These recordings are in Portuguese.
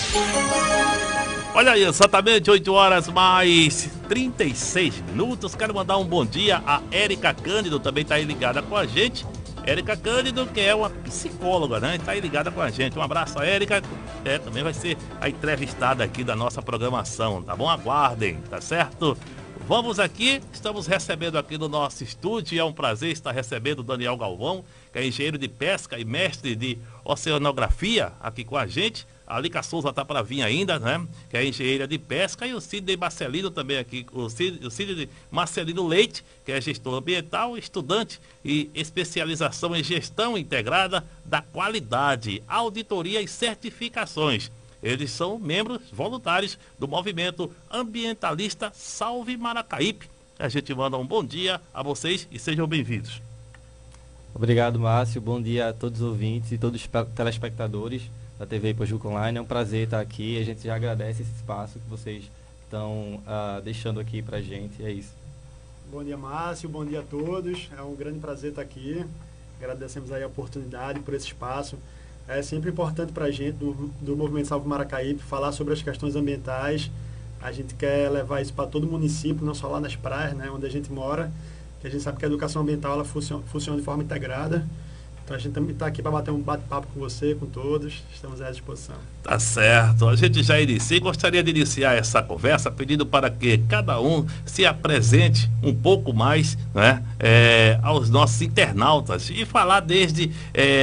Olha aí, exatamente 8 horas mais 36 minutos. Quero mandar um bom dia a Érica Cândido, também está aí ligada com a gente. Érica Cândido, que é uma psicóloga, né? Está aí ligada com a gente. Um abraço a Érica. Também vai ser a entrevistada aqui da nossa programação, tá bom? Aguardem, tá certo? Vamos aqui, estamos recebendo aqui no nosso estúdio, e é um prazer estar recebendo o Daniel Galvão, que é engenheiro de pesca e mestre de oceanografia aqui com a gente. A Lica Souza está para vir ainda, né? Que é engenheira de pesca, e o Sidney Marcelino também aqui, o Sidney Marcelino Leite, que é gestor ambiental, estudante e especialização em gestão integrada da qualidade, auditoria e certificações. Eles são membros voluntários do movimento ambientalista Salve Maracaípe. A gente manda um bom dia a vocês e sejam bem-vindos. Obrigado, Márcio. Bom dia a todos os ouvintes e todos os telespectadores da TV Ipojuca Online. É um prazer estar aqui. A gente já agradece esse espaço que vocês estão deixando aqui para a gente. É isso. Bom dia, Márcio. Bom dia a todos. É um grande prazer estar aqui. Agradecemos aí a oportunidade por esse espaço. É sempre importante para a gente, do Movimento Salve Maracaípe, falar sobre as questões ambientais. A gente quer levar isso para todo o município, não só lá nas praias, né, onde a gente mora, que a gente sabe que a educação ambiental ela funciona de forma integrada. Então a gente também está aqui para bater um bate-papo com você, com todos. Estamos à disposição. Tá certo. A gente já inicia. Gostaria de iniciar essa conversa pedindo para que cada um se apresente um pouco mais, né, aos nossos internautas e falar desde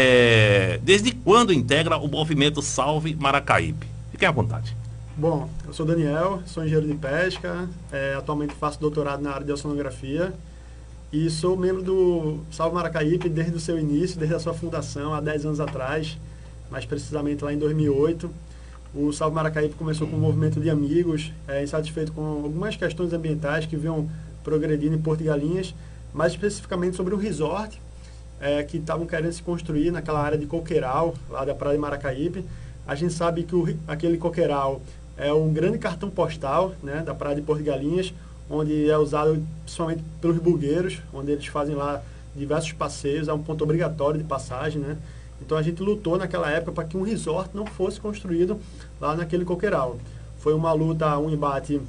quando integra o movimento Salve Maracaípe. Fiquem à vontade. Bom, eu sou Daniel, sou engenheiro de pesca, atualmente faço doutorado na área de oceanografia. E sou membro do Salve Maracaípe desde o seu início, desde a sua fundação, há 10 anos atrás, mais precisamente lá em 2008. O Salve Maracaípe começou com um movimento de amigos, insatisfeito com algumas questões ambientais que vinham progredindo em Porto de Galinhas, mais especificamente sobre um resort que estavam querendo se construir naquela área de coqueiral, lá da praia de Maracaípe. A gente sabe que aquele coqueiral é um grande cartão postal, né, da praia de Porto de Galinhas, onde é usado principalmente pelos bugueiros, onde eles fazem lá diversos passeios, é um ponto obrigatório de passagem, né? Então a gente lutou naquela época para que um resort não fosse construído lá naquele coqueiral. Foi uma luta, um embate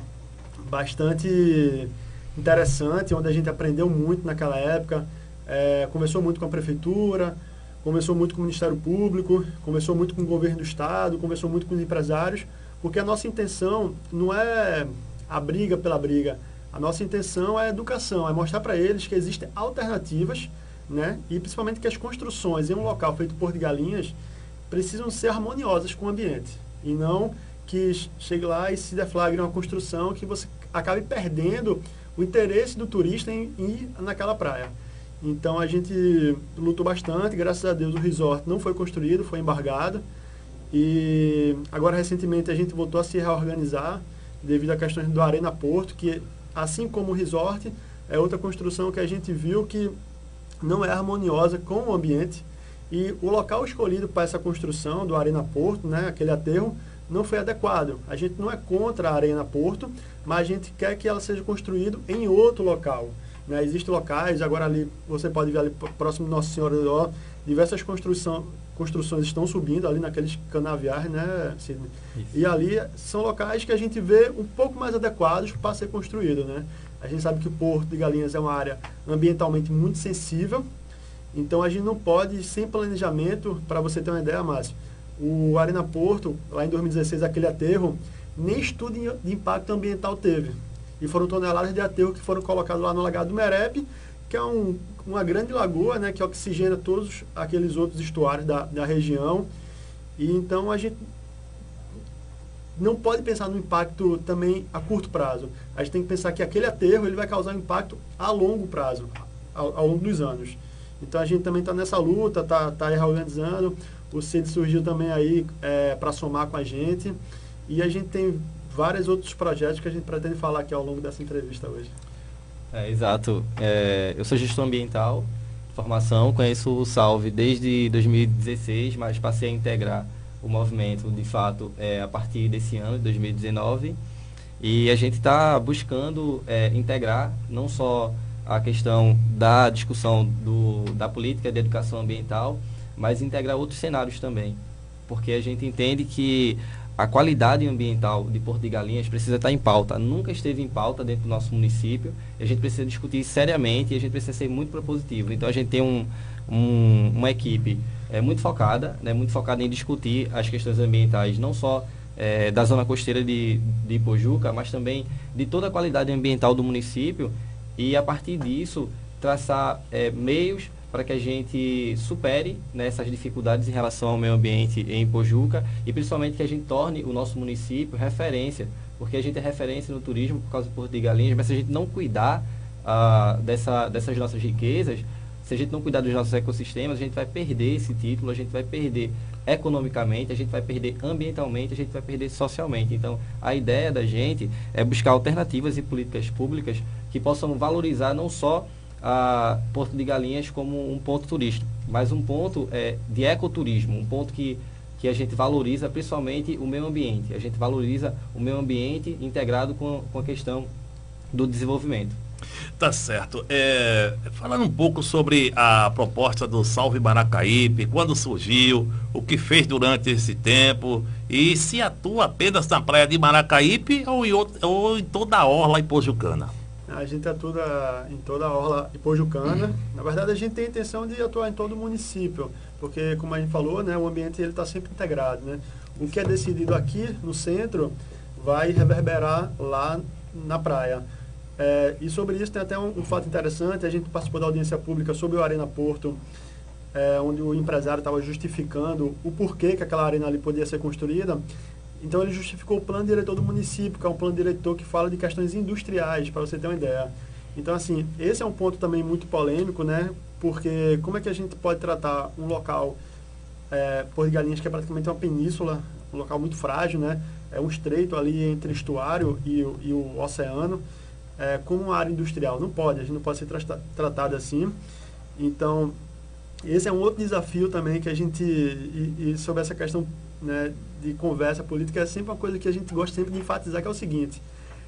bastante interessante, onde a gente aprendeu muito naquela época, conversou muito com a prefeitura, conversou muito com o Ministério Público, conversou muito com o governo do estado, conversou muito com os empresários, porque a nossa intenção não é a briga pela briga. A nossa intenção é a educação, é mostrar para eles que existem alternativas, né? E principalmente que as construções em um local feito por de Galinhas precisam ser harmoniosas com o ambiente. E não que chegue lá e se deflagre uma construção que você acabe perdendo o interesse do turista em ir naquela praia. Então a gente lutou bastante, graças a Deus o resort não foi construído, foi embargado. E agora recentemente a gente voltou a se reorganizar devido a questões do Arena Porto, que assim como o resort, é outra construção que a gente viu que não é harmoniosa com o ambiente, e o local escolhido para essa construção do Arena Porto, né, aquele aterro, não foi adequado. A gente não é contra a Arena Porto, mas a gente quer que ela seja construída em outro local, né? Existem locais, agora ali, você pode ver ali próximo de Nossa Senhora do Ó, diversas construções estão subindo ali naqueles canaviais, né, Sidney? E ali são locais que a gente vê um pouco mais adequados para ser construído, né? A gente sabe que o Porto de Galinhas é uma área ambientalmente muito sensível, então a gente não pode, sem planejamento, para você ter uma ideia, Márcio, o Arena Porto, lá em 2016, aquele aterro, nem estudo de impacto ambiental teve. E foram toneladas de aterro que foram colocados lá no Lagado do Merepe, que é uma grande lagoa, né, que oxigena todos aqueles outros estuários da região. E então a gente não pode pensar no impacto também a curto prazo. A gente tem que pensar que aquele aterro ele vai causar impacto a longo prazo, ao longo dos anos. Então a gente também está nessa luta, está reorganizando. O CID surgiu também aí para somar com a gente. E a gente tem vários outros projetos que a gente pretende falar aqui ao longo dessa entrevista hoje. Exato. Eu sou gestor ambiental, formação, conheço o Salve desde 2016, mas passei a integrar o movimento, de fato, a partir desse ano, de 2019. E a gente está buscando integrar não só a questão da discussão da política de educação ambiental, mas integrar outros cenários também. Porque a gente entende que a qualidade ambiental de Porto de Galinhas precisa estar em pauta. Nunca esteve em pauta dentro do nosso município. E a gente precisa discutir seriamente e a gente precisa ser muito propositivo. Então, a gente tem uma equipe muito focada, né, muito focada em discutir as questões ambientais, não só da zona costeira de Ipojuca, mas também de toda a qualidade ambiental do município e, a partir disso, traçar meios para que a gente supere, né, essas dificuldades em relação ao meio ambiente em Ipojuca e, principalmente, que a gente torne o nosso município referência, porque a gente é referência no turismo por causa do Porto de Galinhas, mas se a gente não cuidar dessas nossas riquezas, se a gente não cuidar dos nossos ecossistemas, a gente vai perder esse título, a gente vai perder economicamente, a gente vai perder ambientalmente, a gente vai perder socialmente. Então, a ideia da gente é buscar alternativas e políticas públicas que possam valorizar não só a Porto de Galinhas como um ponto turístico, mas um ponto de ecoturismo, um ponto que a gente valoriza principalmente o meio ambiente. A gente valoriza o meio ambiente integrado com a questão do desenvolvimento. Tá certo. Falando um pouco sobre a proposta do Salve Maracaípe, quando surgiu, o que fez durante esse tempo e se atua apenas na praia de Maracaípe ou em toda a orla ipojucana? A gente atua em toda a orla ipojucana. Na verdade, a gente tem a intenção de atuar em todo o município, porque, como a gente falou, né, o ambiente está sempre integrado, né? O que é decidido aqui no centro vai reverberar lá na praia. E sobre isso tem até um fato interessante. A gente participou da audiência pública sobre o Arena Porto, onde o empresário estava justificando o porquê que aquela arena ali podia ser construída. Então ele justificou o plano diretor do município, que é um plano diretor que fala de questões industriais, para você ter uma ideia. Então, assim, esse é um ponto também muito polêmico, né? Porque como é que a gente pode tratar um local, Porto de Galinhas, que é praticamente uma península, um local muito frágil, né? É um estreito ali entre estuário e o oceano, como uma área industrial? Não pode, a gente não pode ser tratado assim. Então, esse é um outro desafio também que a gente, e sobre essa questão, né, de conversa política, é sempre uma coisa que a gente gosta sempre de enfatizar, que é o seguinte: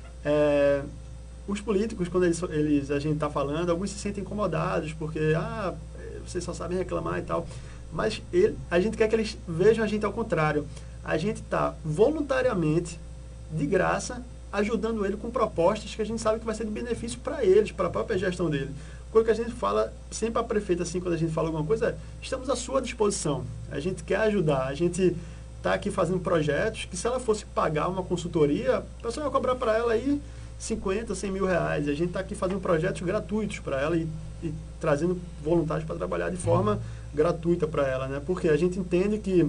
os políticos, quando a gente está falando, alguns se sentem incomodados, porque vocês só sabem reclamar e tal, mas a gente quer que eles vejam a gente ao contrário. A gente está voluntariamente, de graça, ajudando ele com propostas que a gente sabe que vai ser de benefício para eles, para a própria gestão dele. Coisa que a gente fala sempre a prefeita, assim, quando a gente fala alguma coisa, estamos à sua disposição. A gente quer ajudar, a gente está aqui fazendo projetos que, se ela fosse pagar uma consultoria, a pessoa ia cobrar para ela aí 50, 100 mil reais. A gente está aqui fazendo projetos gratuitos para ela e trazendo voluntários para trabalhar de forma gratuita para ela, né? Porque a gente entende que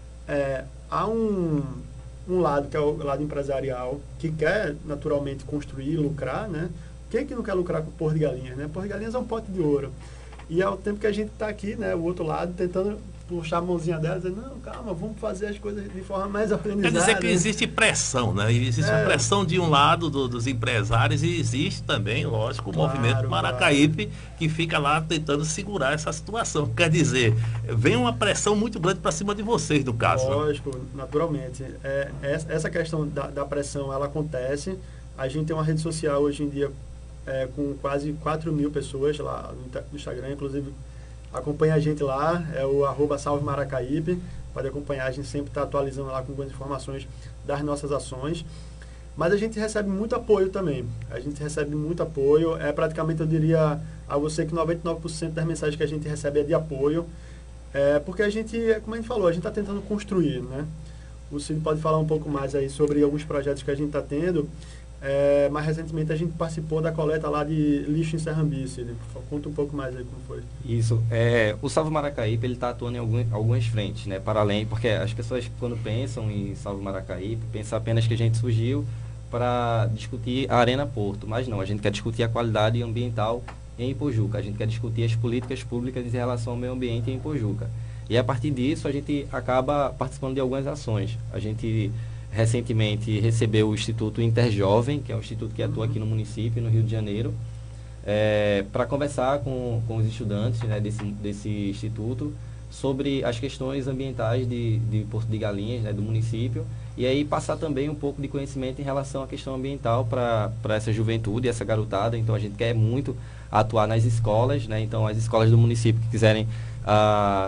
há um lado, que é o lado empresarial, que quer naturalmente construir, lucrar, né? Quem que não quer lucrar com o Porto de Galinhas, né? Porto de Galinhas é um pote de ouro. E ao tempo que a gente está aqui, né, o outro lado, tentando puxar a mãozinha dela, dizendo, não, calma, vamos fazer as coisas de forma mais organizada. Quer dizer que existe pressão, né? Existe uma pressão de um lado dos empresários e existe também, lógico, o movimento Maracaípe, que fica lá tentando segurar essa situação. Quer dizer, vem uma pressão muito grande para cima de vocês, no caso. Lógico, né? Naturalmente. Essa questão da pressão, ela acontece. A gente tem uma rede social hoje em dia com quase 4 mil pessoas lá no Instagram, inclusive acompanha a gente lá, é o @salvemaracaípe, pode acompanhar, a gente sempre está atualizando lá com algumas informações das nossas ações, mas a gente recebe muito apoio também, a gente recebe muito apoio, praticamente eu diria a você que 99% das mensagens que a gente recebe é de apoio, porque a gente, como a gente falou, a gente está tentando construir, né? O Cid pode falar um pouco mais aí sobre alguns projetos que a gente está tendo. Mais recentemente a gente participou da coleta lá de lixo em Serrambice. Conta um pouco mais aí como foi. Isso. O Salve Maracaípe, ele está atuando em algumas frentes, né? Para além, porque as pessoas, quando pensam em Salve Maracaípe, pensam apenas que a gente surgiu para discutir a Arena Porto, mas não, a gente quer discutir a qualidade ambiental em Ipojuca, a gente quer discutir as políticas públicas em relação ao meio ambiente em Ipojuca. E a partir disso a gente acaba participando de algumas ações. A gente recentemente recebeu o Instituto Interjovem, que é um instituto que atua aqui no município, no Rio de Janeiro, para conversar com os estudantes, né, desse instituto sobre as questões ambientais de Porto de Galinhas, né, do município, e aí passar também um pouco de conhecimento em relação à questão ambiental para essa juventude, essa garotada. Então a gente quer muito atuar nas escolas, né? Então as escolas do município que quiserem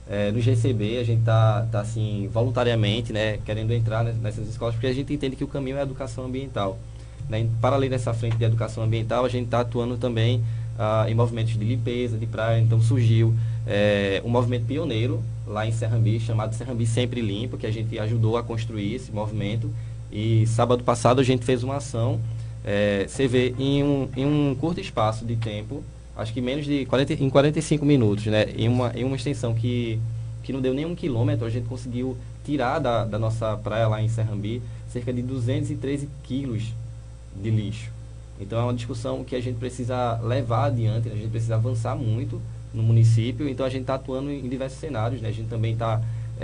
No GCB, a gente está assim, voluntariamente, né, querendo entrar nessas escolas, porque a gente entende que o caminho é a educação ambiental. Né? Para além dessa frente de educação ambiental, a gente está atuando também em movimentos de limpeza, de praia. Então surgiu um movimento pioneiro lá em Serrambi, chamado Serrambi Sempre Limpo, que a gente ajudou a construir esse movimento. E sábado passado a gente fez uma ação, você vê, em um curto espaço de tempo, acho que menos de 45 minutos, né? Em uma extensão que não deu nem 1 quilômetro, a gente conseguiu tirar da nossa praia lá em Serrambi cerca de 213 quilos de lixo. Então é uma discussão que a gente precisa levar adiante, né? A gente precisa avançar muito no município, então a gente está atuando em diversos cenários, né? A gente também está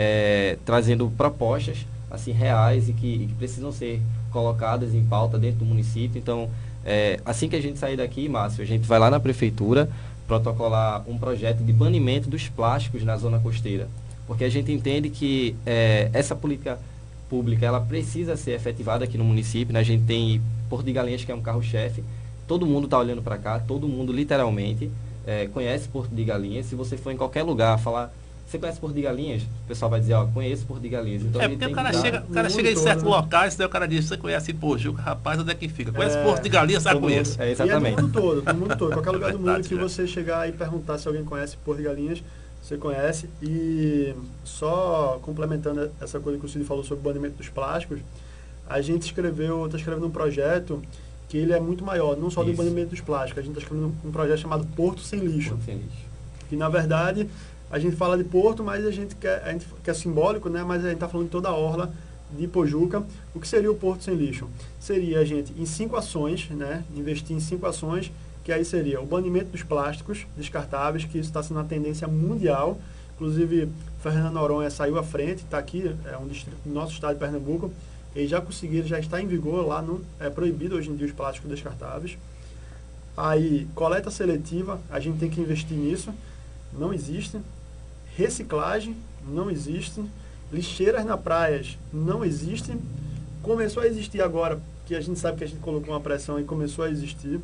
trazendo propostas assim, reais e que precisam ser colocadas em pauta dentro do município. Então, assim que a gente sair daqui, Márcio, a gente vai lá na prefeitura protocolar um projeto de banimento dos plásticos na zona costeira, porque a gente entende que essa política pública ela precisa ser efetivada aqui no município, né? A gente tem Porto de Galinhas, que é um carro-chefe, todo mundo está olhando para cá, todo mundo literalmente conhece Porto de Galinhas. Se você for em qualquer lugar falar, você conhece Porto de Galinhas? O pessoal vai dizer, ó, conheço Porto de Galinhas. Então, porque o cara chega em certos locais, daí o cara diz, você conhece Pojuca, rapaz, onde é que fica? Conhece Porto de Galinhas, sabe, conhece. Exatamente. E do mundo todo. Qualquer lugar do mundo que você chegar e perguntar se alguém conhece Porto de Galinhas, você conhece. E só complementando essa coisa que o Cid falou sobre o banimento dos plásticos, a gente está escrevendo um projeto que ele é muito maior, não só do banimento dos plásticos. A gente está escrevendo um projeto chamado Porto Sem Lixo. Porto Sem Lixo. Que, na verdade, a gente fala de Porto, mas a gente quer simbólico, né? Mas a gente está falando de toda a orla de Pojuca. O que seria o Porto Sem Lixo? Seria a gente, em 5 ações, né? Investir em 5 ações, que aí seria o banimento dos plásticos descartáveis, que isso está sendo uma tendência mundial. Inclusive, Fernando Noronha saiu à frente, está aqui, é um distrito do nosso estado de Pernambuco. Eles já conseguiram, já está em vigor lá, é proibido hoje em dia os plásticos descartáveis. Aí, coleta seletiva, a gente tem que investir nisso, não existe. Reciclagem, não existe. Lixeiras na praias, não existem. Começou a existir agora, que a gente sabe que a gente colocou uma pressão e começou a existir.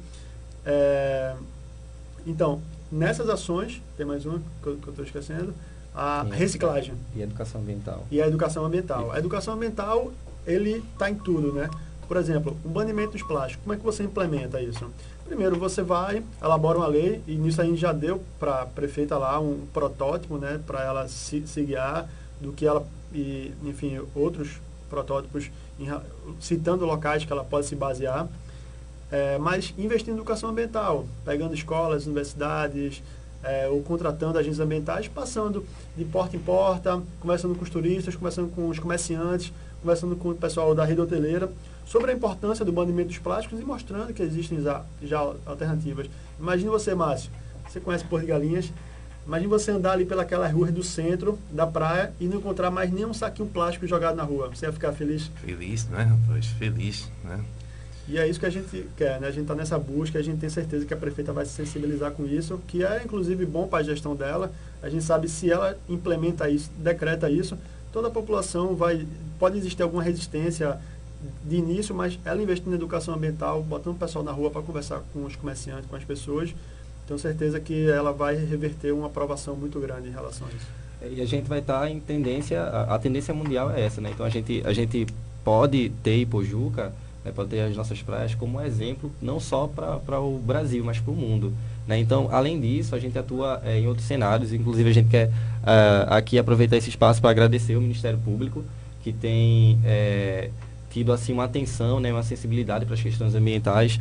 Então, nessas ações, tem mais uma que eu estou esquecendo, a reciclagem. E a educação ambiental. E a educação ambiental. A educação ambiental, ele está em tudo, né? Por exemplo, o banimento dos plásticos. Como é que você implementa isso? Primeiro, você vai, elabora uma lei, e nisso a gente já deu para a prefeita lá um protótipo, né? Para ela se guiar do que ela, e, enfim, outros protótipos, citando locais que ela pode se basear. Mas investindo em educação ambiental, pegando escolas, universidades, ou contratando agentes ambientais, passando de porta em porta, conversando com os turistas, conversando com os comerciantes, conversando com o pessoal da rede hoteleira, sobre a importância do banimento dos plásticos e mostrando que existem já alternativas. Imagine você, Márcio, você conhece Porto de Galinhas, imagine você andar ali pelas ruas do centro da praia e não encontrar mais nenhum saquinho plástico jogado na rua. Você ia ficar feliz? Feliz, né, rapaz? Feliz, né? E é isso que a gente quer, né? A gente está nessa busca, a gente tem certeza que a prefeita vai se sensibilizar com isso, que é inclusive bom para a gestão dela. A gente sabe se ela implementa isso, decreta isso, toda a população pode existir alguma resistência de início, mas ela investindo na educação ambiental, botando o pessoal na rua para conversar com os comerciantes, com as pessoas, tenho certeza que ela vai reverter uma aprovação muito grande em relação a isso. E a gente vai estar em tendência, a tendência mundial é essa, né? Então a gente pode ter Ipojuca, né, pode ter as nossas praias como exemplo, não só para o Brasil, mas para o mundo. Né? Então, além disso, a gente atua em outros cenários, inclusive a gente quer aqui aproveitar esse espaço para agradecer o Ministério Público, que tem tido assim, uma atenção, né, uma sensibilidade para as questões ambientais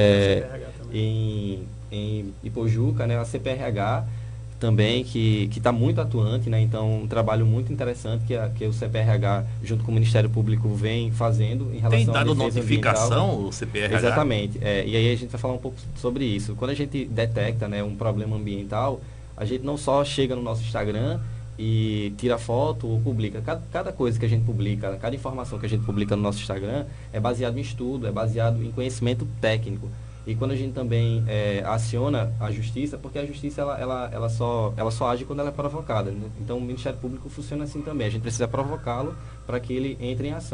em Ipojuca, né, a CPRH também, que está muito atuante, né? Então um trabalho muito interessante que o CPRH, junto com o Ministério Público, vem fazendo em relação à defesa ambiental. Tem dado notificação o CPRH? Exatamente. E aí a gente vai falar um pouco sobre isso. Quando a gente detecta, né, um problema ambiental, a gente não só chega no nosso Instagram e tira foto ou publica. Cada coisa que a gente publica, cada informação que a gente publica no nosso Instagram é baseado em estudo, é baseado em conhecimento técnico. E quando a gente também aciona a justiça, porque a justiça ela só age quando ela é provocada, né? Então o Ministério Público funciona assim também, a gente precisa provocá-lo para que ele entre em ação.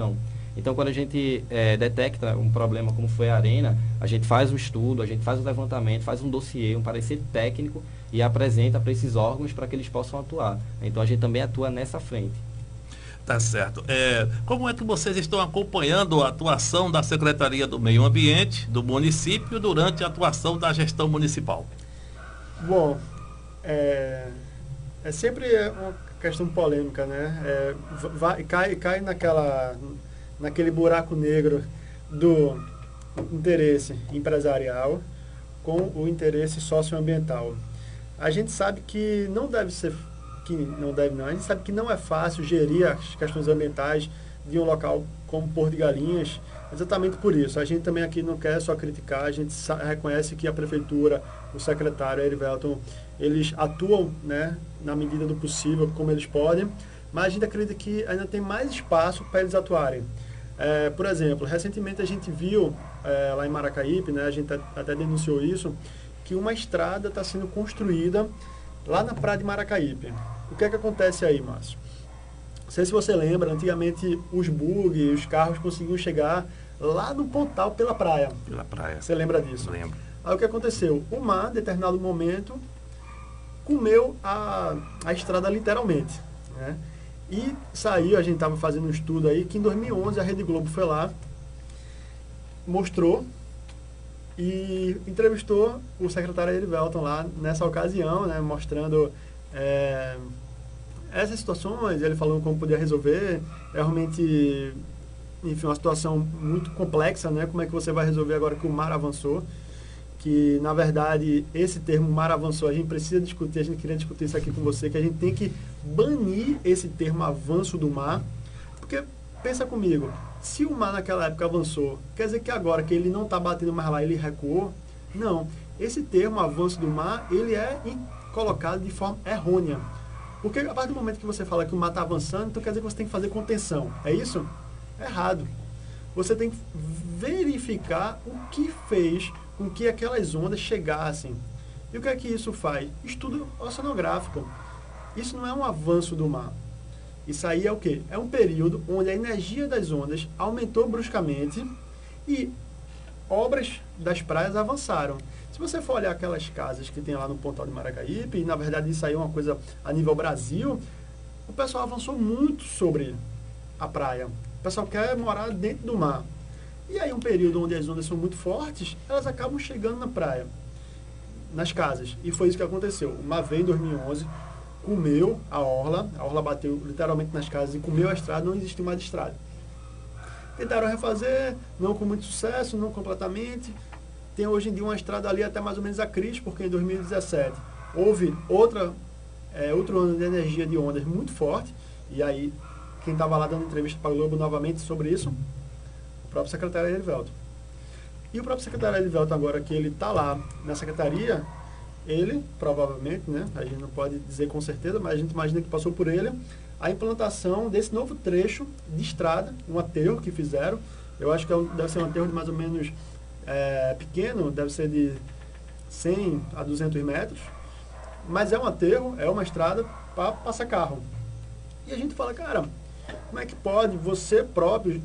Então, quando a gente detecta um problema como foi a arena, a gente faz o estudo, a gente faz o levantamento, faz um dossiê, um parecer técnico e apresenta para esses órgãos para que eles possam atuar. Então, a gente também atua nessa frente. Tá certo. Como é que vocês estão acompanhando a atuação da Secretaria do Meio Ambiente do município durante a atuação da gestão municipal? Bom, é sempre uma questão polêmica, né? Cai naquele buraco negro do interesse empresarial com o interesse socioambiental. A gente sabe que não deve ser, a gente sabe que não é fácil gerir as questões ambientais de um local como Porto de Galinhas, exatamente por isso. A gente também aqui não quer só criticar, a gente reconhece que a prefeitura, o secretário Erivelton, eles atuam, né, na medida do possível, como eles podem, mas a gente acredita que ainda tem mais espaço para eles atuarem. Por exemplo, recentemente a gente viu lá em Maracaípe, né, a gente até denunciou isso, que uma estrada está sendo construída lá na praia de Maracaípe. O que é que acontece aí, Márcio? Não sei se você lembra, antigamente os bug, os carros conseguiam chegar lá no Pontal pela praia. Pela praia. Você lembra disso? Lembro. Aí o que aconteceu? O mar, em determinado momento, comeu a estrada literalmente, né? E saiu, a gente estava fazendo um estudo aí, que em 2011 a Rede Globo foi lá, mostrou e entrevistou o secretário Erivelton lá nessa ocasião, né, mostrando essas situações, ele falando como podia resolver. Realmente, enfim, uma situação muito complexa, né? Como é que você vai resolver agora que o mar avançou? Que, na verdade, esse termo mar avançou, a gente precisa discutir, a gente queria discutir isso aqui com você, que a gente tem que banir esse termo avanço do mar, porque, pensa comigo, se o mar naquela época avançou, quer dizer que agora que ele não está batendo mais lá, ele recuou? Não. Esse termo avanço do mar, ele é colocado de forma errônea. Porque a partir do momento que você fala que o mar está avançando, então quer dizer que você tem que fazer contenção. É isso? É errado. Você tem que verificar o que fez com que aquelas ondas chegassem. E o que é que isso faz? Estudo oceanográfico. Isso não é um avanço do mar. Isso aí é o quê? É um período onde a energia das ondas aumentou bruscamente e obras das praias avançaram. Se você for olhar aquelas casas que tem lá no Pontal de Maracaípe, e na verdade isso aí é uma coisa a nível Brasil, o pessoal avançou muito sobre a praia. O pessoal quer morar dentro do mar. E aí um período onde as ondas são muito fortes, elas acabam chegando na praia, nas casas. E foi isso que aconteceu. O mar veio em 2011, comeu a orla bateu literalmente nas casas e comeu a estrada, não existiu mais estrada. Tentaram refazer, não com muito sucesso, não completamente. Tem hoje em dia uma estrada ali até mais ou menos a Cris, porque em 2017 houve outro ano de energia de ondas muito forte, e aí quem estava lá dando entrevista para o Globo novamente sobre isso, o próprio secretário Erivelton. E o próprio secretário Erivelton, agora que ele está lá na secretaria, ele provavelmente, né, a gente não pode dizer com certeza, mas a gente imagina que passou por ele, a implantação desse novo trecho de estrada, um aterro que fizeram. Eu acho que deve ser um aterro de mais ou menos pequeno, deve ser de 100 a 200 metros, mas é um aterro, é uma estrada para passar carro. E a gente fala, cara, como é que pode você próprio,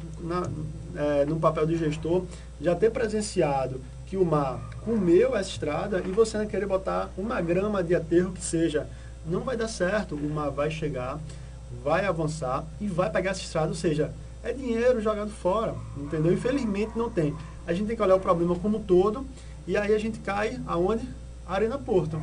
no papel de gestor, já ter presenciado que o mar comeu essa estrada e você não querer botar uma grama de aterro que seja? Não vai dar certo, o mar vai chegar, vai avançar e vai pegar essa estrada, ou seja, é dinheiro jogado fora, entendeu? Infelizmente não tem. A gente tem que olhar o problema como um todo, e aí a gente cai aonde? Arena Porto.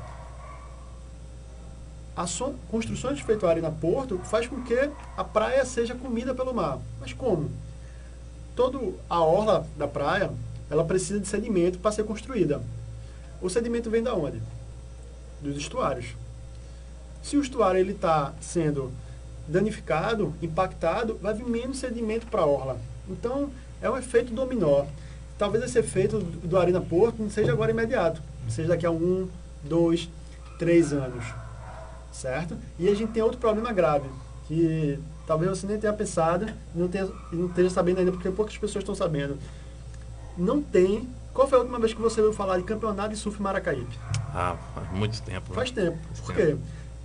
As construções feitas à Arena Porto faz com que a praia seja comida pelo mar. Mas como? Toda a orla da praia, ela precisa de sedimento para ser construída. O sedimento vem da onde? Dos estuários. Se o estuário está sendo danificado, impactado, vai vir menos sedimento para a orla. Então, é um efeito dominó. Talvez esse efeito do Arena Porto não seja agora imediato, seja daqui a 1, 2, 3 anos. Certo? E a gente tem outro problema grave, que talvez você nem tenha pensado, não esteja sabendo ainda, porque poucas pessoas estão sabendo. Não tem... Qual foi a última vez que você ouviu falar de campeonato de surf Maracaípe? Faz muito tempo. Faz tempo. Por quê?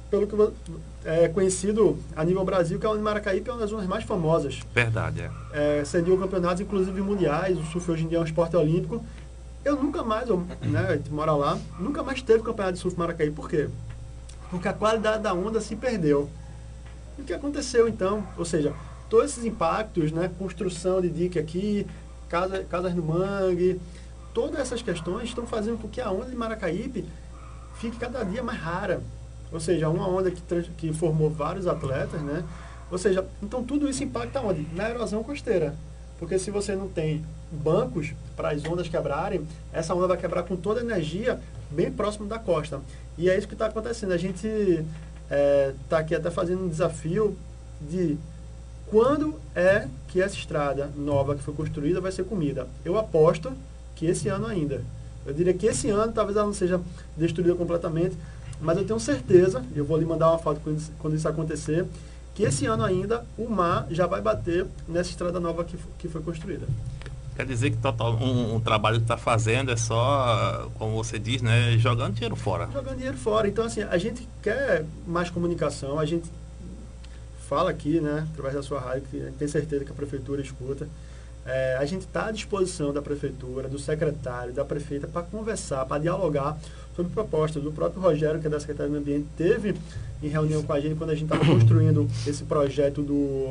pelo que é conhecido a nível Brasil, que a Onda de Maracaípe é uma das zonas mais famosas. Verdade, Cediu campeonatos, inclusive mundiais. O surf hoje em dia é um esporte olímpico. Eu nunca mais, né, a gente mora lá, nunca mais teve campeonato de surf Maracaípe. Por quê? Porque a qualidade da onda se perdeu. E o que aconteceu então? Ou seja, todos esses impactos, né, construção de dique aqui, casas no mangue, todas essas questões estão fazendo com que a onda de Maracaípe fique cada dia mais rara. Ou seja, uma onda que formou vários atletas, né? Ou seja, então tudo isso impacta onde? Na erosão costeira. Porque se você não tem bancos para as ondas quebrarem, essa onda vai quebrar com toda a energia bem próximo da costa. E é isso que está acontecendo. A gente está aqui até fazendo um desafio de quando é que essa estrada nova que foi construída vai ser comida. Eu aposto que esse ano ainda. Eu diria que esse ano talvez ela não seja destruída completamente, mas eu tenho certeza, eu vou lhe mandar uma foto quando isso acontecer, que esse ano ainda o mar já vai bater nessa estrada nova que foi construída. Quer dizer que um trabalho que está fazendo é só, como você diz, né, jogando dinheiro fora. Jogando dinheiro fora. Então, assim, a gente quer mais comunicação, a gente fala aqui, né, através da sua rádio, que a gente tem certeza que a prefeitura escuta. A gente está à disposição da prefeitura, do secretário, da prefeita, para conversar, para dialogar sobre propostas. O próprio Rogério, que é da Secretaria do Meio Ambiente, teve em reunião com a gente quando a gente estava construindo esse projeto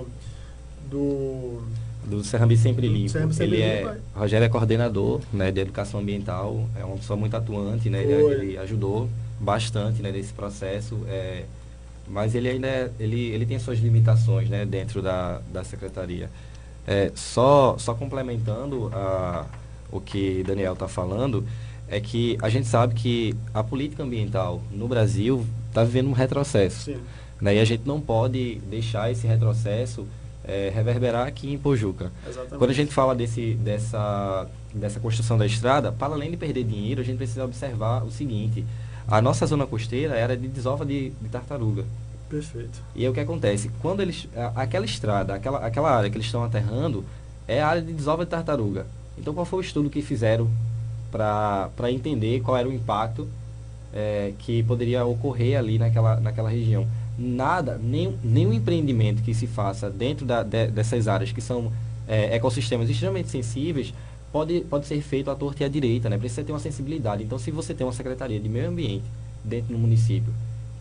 do Serrambi Sempre Limpo. Sempre Limpo. Rogério é coordenador, né, de educação ambiental, é uma pessoa muito atuante, né, ele ajudou bastante, né, nesse processo, mas ele ainda ele tem suas limitações, né, dentro da secretaria. Só complementando o que Daniel está falando, é que a gente sabe que a política ambiental no Brasil está vivendo um retrocesso. Sim. Né? E a gente não pode deixar esse retrocesso reverberar aqui em Pojuca. Exatamente. Quando a gente fala dessa construção da estrada, para além de perder dinheiro, a gente precisa observar o seguinte: a nossa zona costeira era de desova de tartaruga. Perfeito. E aí o que acontece? Quando aquela estrada, aquela área que eles estão aterrando, é a área de desova de tartaruga. Então qual foi o estudo que fizeram para entender qual era o impacto que poderia ocorrer ali naquela região? Nada, nenhum empreendimento que se faça dentro dessas áreas que são ecossistemas extremamente sensíveis pode ser feito à torta e à direita, né? Precisa ter uma sensibilidade. Então, se você tem uma Secretaria de Meio Ambiente dentro do município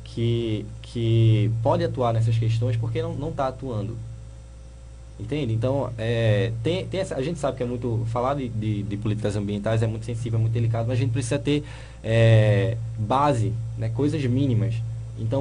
que pode atuar nessas questões, porque não está atuando? Entende? Então, a gente sabe que é muito... Falar de políticas ambientais é muito sensível, é muito delicado, mas a gente precisa ter base, né? Coisas mínimas. Então,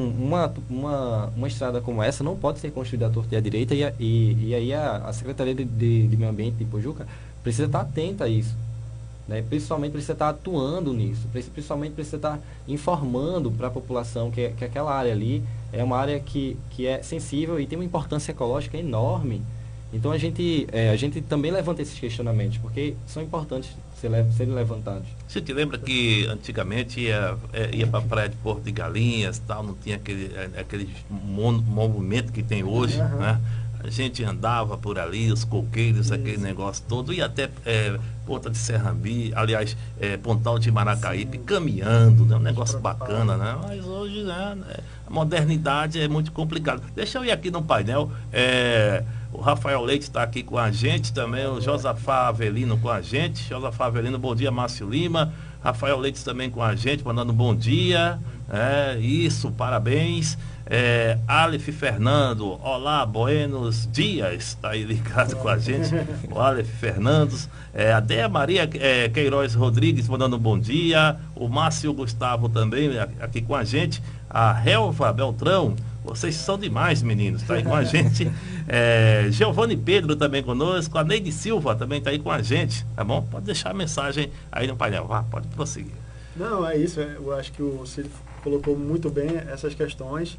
uma estrada como essa não pode ser construída à torta e à direita, e aí a Secretaria de Meio Ambiente de Pojuca precisa estar atenta a isso. Né? Principalmente precisa estar atuando nisso, principalmente precisa estar informando para a população que aquela área ali é uma área que é sensível e tem uma importância ecológica enorme. Então a gente também levanta esses questionamentos, porque são importantes serem levantados. Você te lembra que antigamente ia para a praia de Porto de Galinhas, tal, não tinha aquele movimento que tem hoje, né? A gente andava por ali, os coqueiros, aquele negócio todo, e até Ponta de Serrambi, aliás, Pontal de Maracaípe, caminhando, né? Um negócio bacana, né? Mas hoje, né, a modernidade é muito complicado. Deixa eu ir aqui no painel. O Rafael Leite está aqui com a gente também, o Josafá Avelino com a gente. Josafá Avelino, bom dia, Márcio Lima. Rafael Leite também com a gente, mandando um bom dia. Isso, parabéns. Aleph Fernando, olá, Buenos Dias, está aí ligado com a gente. O Aleph Fernandes. A Dea Maria Queiroz Rodrigues mandando um bom dia. O Márcio Gustavo também aqui com a gente. A Helva Beltrão, vocês são demais, meninos, está aí com a gente. Giovanni Pedro também conosco. A Neide Silva também está aí com a gente, tá bom? Pode deixar a mensagem aí no painel, pode prosseguir. Não, é isso, eu acho que o Cid colocou muito bem essas questões.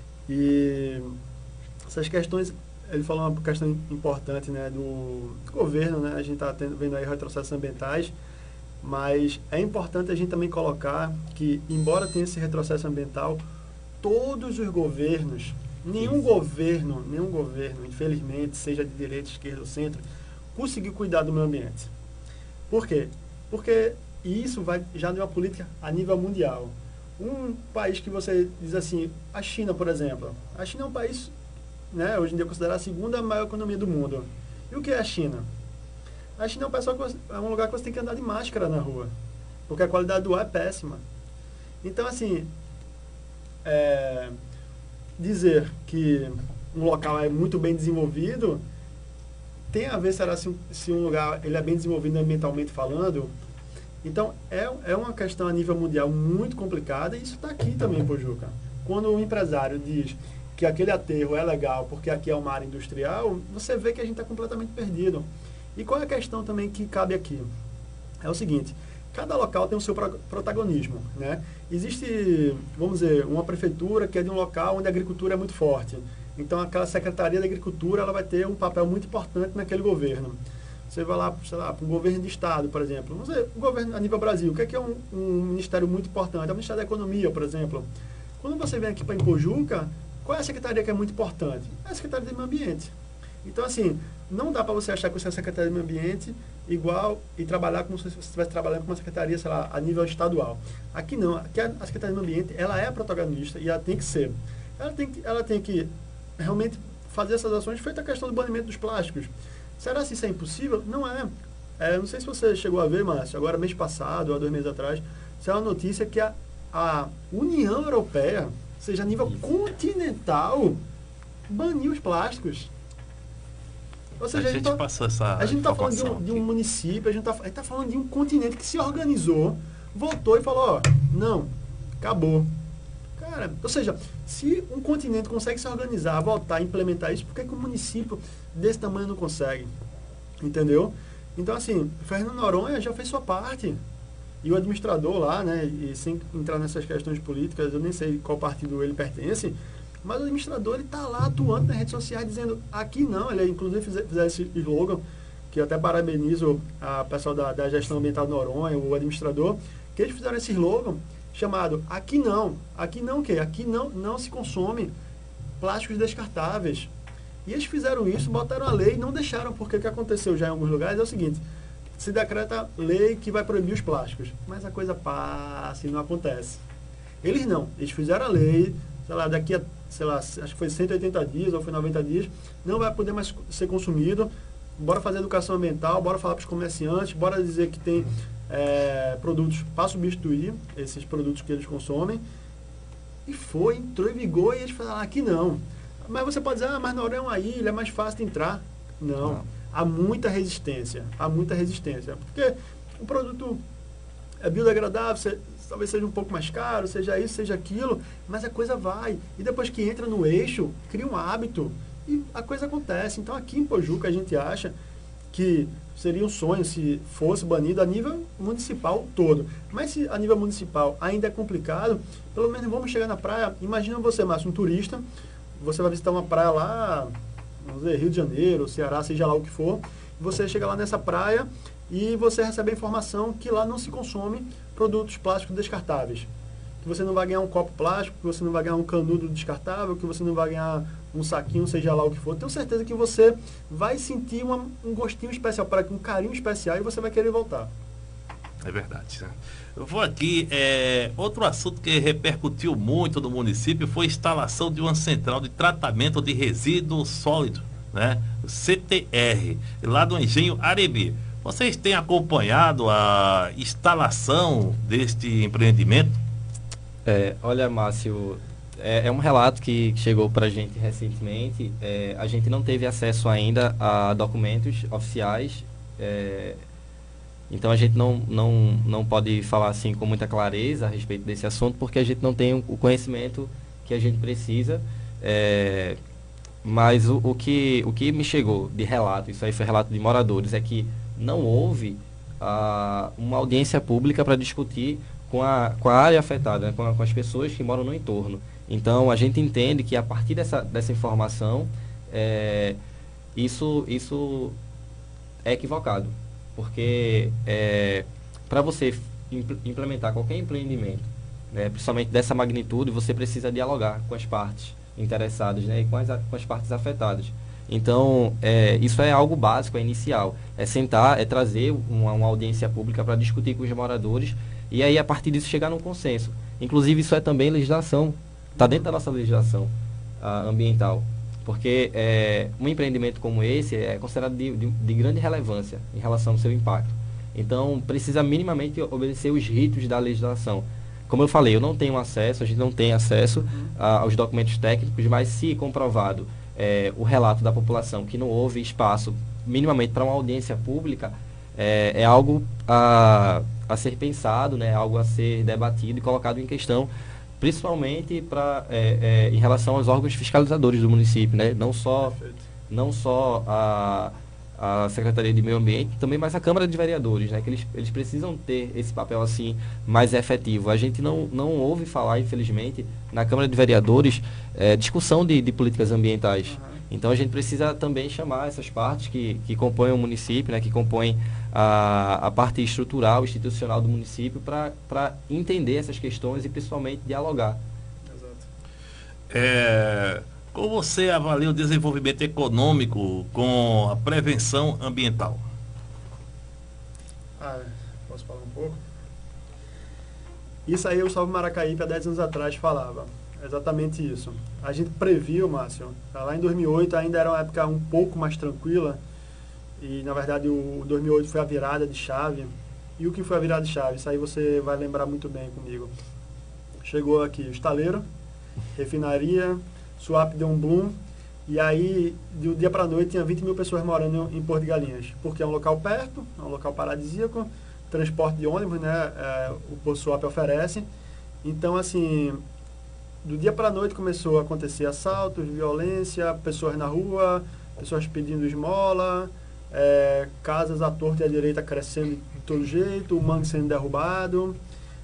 E essas questões, ele falou uma questão importante, né, do governo, né? A gente está vendo aí retrocessos ambientais, mas é importante a gente também colocar que, embora tenha esse retrocesso ambiental, todos os governos, nenhum governo, infelizmente, seja de direita, esquerda ou centro, conseguiu cuidar do meio ambiente. Por quê? Porque isso vai já de uma política a nível mundial. Um país que você diz assim, a China, por exemplo. A China é um país, né, hoje em dia considerado a segunda maior economia do mundo. E o que é a China? A China é um lugar que você tem que andar de máscara na rua, porque a qualidade do ar é péssima. Então, assim, dizer que um local é muito bem desenvolvido tem a ver, será, se um lugar ele é bem desenvolvido ambientalmente falando. Então, é uma questão a nível mundial muito complicada, e isso está aqui também, Pojuca. Quando o empresário diz que aquele aterro é legal porque aqui é uma área industrial, você vê que a gente está completamente perdido. E qual é a questão também que cabe aqui? É o seguinte, cada local tem o seu protagonismo, né? Existe, vamos dizer, uma prefeitura que é de um local onde a agricultura é muito forte. Então, aquela Secretaria da Agricultura, ela vai ter um papel muito importante naquele governo. Você vai lá, sei lá, para um governo de Estado, por exemplo. Vamos dizer, o governo a nível Brasil, o que é um ministério muito importante? É o Ministério da Economia, por exemplo. Quando você vem aqui para Pojuca, qual é a secretaria que é muito importante? É a Secretaria do Meio Ambiente. Então, assim, não dá para você achar que você é Secretaria do Meio Ambiente igual e trabalhar como se você estivesse trabalhando com uma secretaria, sei lá, a nível estadual. Aqui não. Aqui a Secretaria do Meio Ambiente, ela é a protagonista e ela tem que ser. Ela tem que realmente fazer essas ações, feita a questão do banimento dos plásticos. Será que isso é impossível? Não é. Não sei se você chegou a ver, Márcio, agora mês passado, há 2 meses atrás, saiu uma notícia que a União Europeia, ou seja, a nível continental, baniu os plásticos. Ou seja, a gente passou essa a gente está falando de um município, a gente está falando de um continente que se organizou, voltou e falou, ó, não, acabou. Cara, ou seja, se um continente consegue se organizar, voltar a implementar isso, por que um município desse tamanho não consegue? Entendeu? Então, assim, Fernando Noronha já fez sua parte. E o administrador lá, né, e sem entrar nessas questões políticas, eu nem sei qual partido ele pertence, mas o administrador, ele está lá atuando nas redes sociais, dizendo, aqui não, ele inclusive fizeram esse slogan, que eu até parabenizo a pessoal da gestão ambiental de Noronha, o administrador, que eles fizeram esse slogan, chamado aqui não o quê? Aqui não se consome plásticos descartáveis. E eles fizeram isso, botaram a lei e não deixaram, porque o que aconteceu já em alguns lugares é o seguinte, se decreta lei que vai proibir os plásticos, mas a coisa passa e não acontece. Eles não, eles fizeram a lei, sei lá, daqui a, sei lá, acho que foi 180 dias ou foi 90 dias, não vai poder mais ser consumido, bora fazer educação ambiental, bora falar para os comerciantes, bora dizer que tem produtos para substituir esses produtos que eles consomem. E entrou em vigor e eles falaram, aqui não. Mas você pode dizer, mas Noronha é uma ilha, é mais fácil de entrar. Não. Há muita resistência. Porque o produto é biodegradável, talvez seja um pouco mais caro, seja isso, seja aquilo, mas a coisa vai. E depois que entra no eixo, cria um hábito e a coisa acontece. Então aqui em Pojuca a gente acha que seria um sonho se fosse banido a nível municipal todo. Mas se a nível municipal ainda é complicado, pelo menos vamos chegar na praia. Imagina você, Márcio, um turista, você vai visitar uma praia lá, vamos dizer, Rio de Janeiro, Ceará, seja lá o que for, você chega lá nessa praia e você recebe a informação que lá não se consome produtos plásticos descartáveis. Que você não vai ganhar um copo plástico, que você não vai ganhar um canudo descartável, que você não vai ganhar um saquinho, seja lá o que for. Tenho certeza que você vai sentir um gostinho especial, um carinho especial, e você vai querer voltar. É verdade, né? Eu vou aqui, outro assunto que repercutiu muito no município foi a instalação de uma central de tratamento de resíduos sólidos, né? O CTR, lá do Engenho Arebi. Vocês têm acompanhado a instalação deste empreendimento? Olha, Márcio, é um relato que chegou para a gente recentemente. A gente não teve acesso ainda a documentos oficiais, então a gente não pode falar assim com muita clareza a respeito desse assunto, porque a gente não tem o conhecimento que a gente precisa. Mas o que me chegou de relato, isso aí foi relato de moradores, é que não houve uma audiência pública para discutir com a área afetada, né, com as pessoas que moram no entorno. Então, a gente entende que a partir dessa informação, isso é equivocado. Porque para você implementar qualquer empreendimento, né, principalmente dessa magnitude, você precisa dialogar com as partes interessadas, né, e com as partes afetadas. Então, isso é algo básico, é inicial. É sentar, é trazer uma audiência pública para discutir com os moradores e aí, a partir disso, chegar num consenso. Inclusive, isso é também legislação, está dentro da nossa legislação ambiental. Porque um empreendimento como esse é considerado de grande relevância em relação ao seu impacto. Então, precisa minimamente obedecer os ritos da legislação. Como eu falei, eu não tenho acesso, a gente não tem acesso aos documentos técnicos, mas se comprovado o relato da população que não houve espaço minimamente para uma audiência pública, é algo a ser pensado, né? Algo a ser debatido e colocado em questão, principalmente em relação aos órgãos fiscalizadores do município, né? Não só a Secretaria de Meio Ambiente, também mais a Câmara de Vereadores, né? Que eles precisam ter esse papel assim mais efetivo. A gente não ouve falar, infelizmente, na Câmara de Vereadores discussão de políticas ambientais. Então a gente precisa também chamar essas partes que compõem o município, né? Que compõem a parte estrutural, institucional do município para entender essas questões e principalmente dialogar. Exato. Como você avalia o desenvolvimento econômico com a prevenção ambiental? Posso falar um pouco? Isso aí o Salve Maracaípe há 10 anos atrás falava. Exatamente isso. A gente previu, Márcio, lá em 2008 ainda era uma época um pouco mais tranquila e na verdade o 2008 foi a virada de chave. E o que foi a virada de chave? Isso aí você vai lembrar muito bem comigo. Chegou aqui o estaleiro, refinaria, Suape deu um boom, e aí, de um dia para a noite, tinha 20 mil pessoas morando em Porto de Galinhas, porque é um local perto, é um local paradisíaco, transporte de ônibus, né, o Porto Suape oferece. Então, assim, do dia para a noite começou a acontecer assaltos, violência, pessoas na rua, pessoas pedindo esmola, casas à torta e à direita crescendo de todo jeito, o mangue sendo derrubado,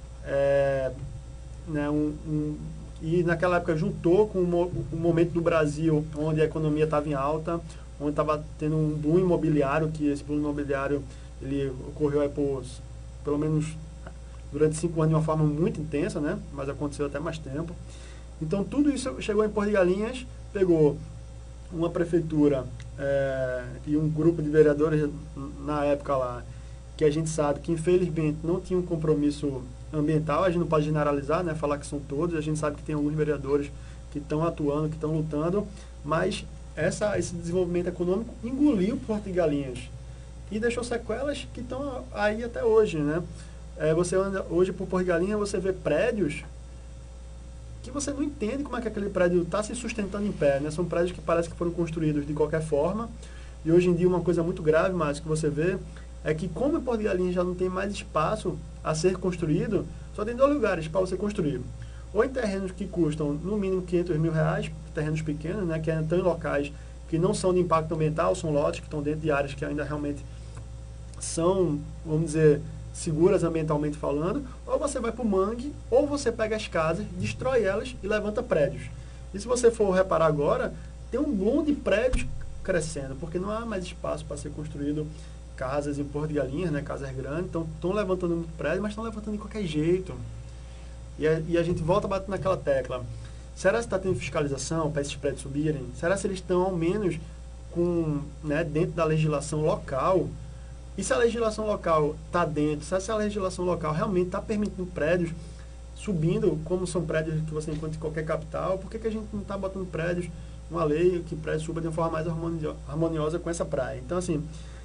né, e naquela época juntou com o momento do Brasil, onde a economia estava em alta, onde estava tendo um boom imobiliário, que esse boom imobiliário ele ocorreu aí pelo menos durante 5 anos de uma forma muito intensa, né? Mas aconteceu até mais tempo. Então tudo isso chegou em Porto de Galinhas, pegou uma prefeitura e um grupo de vereadores na época lá, que a gente sabe que infelizmente não tinha um compromisso ambiental. A gente não pode generalizar, né, falar que são todos, a gente sabe que tem alguns vereadores que estão atuando, que estão lutando, mas esse desenvolvimento econômico engoliu Porto de Galinhas e deixou sequelas que estão aí até hoje, né? Você anda hoje por Porto de Galinhas, você vê prédios que você não entende como é que aquele prédio está se sustentando em pé, né? São prédios que parece que foram construídos de qualquer forma, e hoje em dia uma coisa muito grave, mas que você vê é que como em Porto de Galinhas já não tem mais espaço a ser construído, só tem 2 lugares para você construir. Ou em terrenos que custam no mínimo R$500 mil, terrenos pequenos, né, que estão em locais que não são de impacto ambiental, são lotes que estão dentro de áreas que ainda realmente são, vamos dizer, seguras ambientalmente falando, ou você vai para o mangue, ou você pega as casas, destrói elas e levanta prédios. E se você for reparar agora, tem um boom de prédios crescendo, porque não há mais espaço para ser construído casas em Porto de Galinhas, né, casas grandes, então estão levantando muito prédio, mas estão levantando de qualquer jeito. E a gente volta a bater naquela tecla. Será que está tendo fiscalização para esses prédios subirem? Será que eles estão ao menos dentro da legislação local? E se a legislação local está dentro, se a legislação local realmente está permitindo prédios subindo, como são prédios que você encontra em qualquer capital, por que a gente não está botando prédios, uma lei que prédio suba de uma forma mais harmoniosa com essa praia? Então, assim,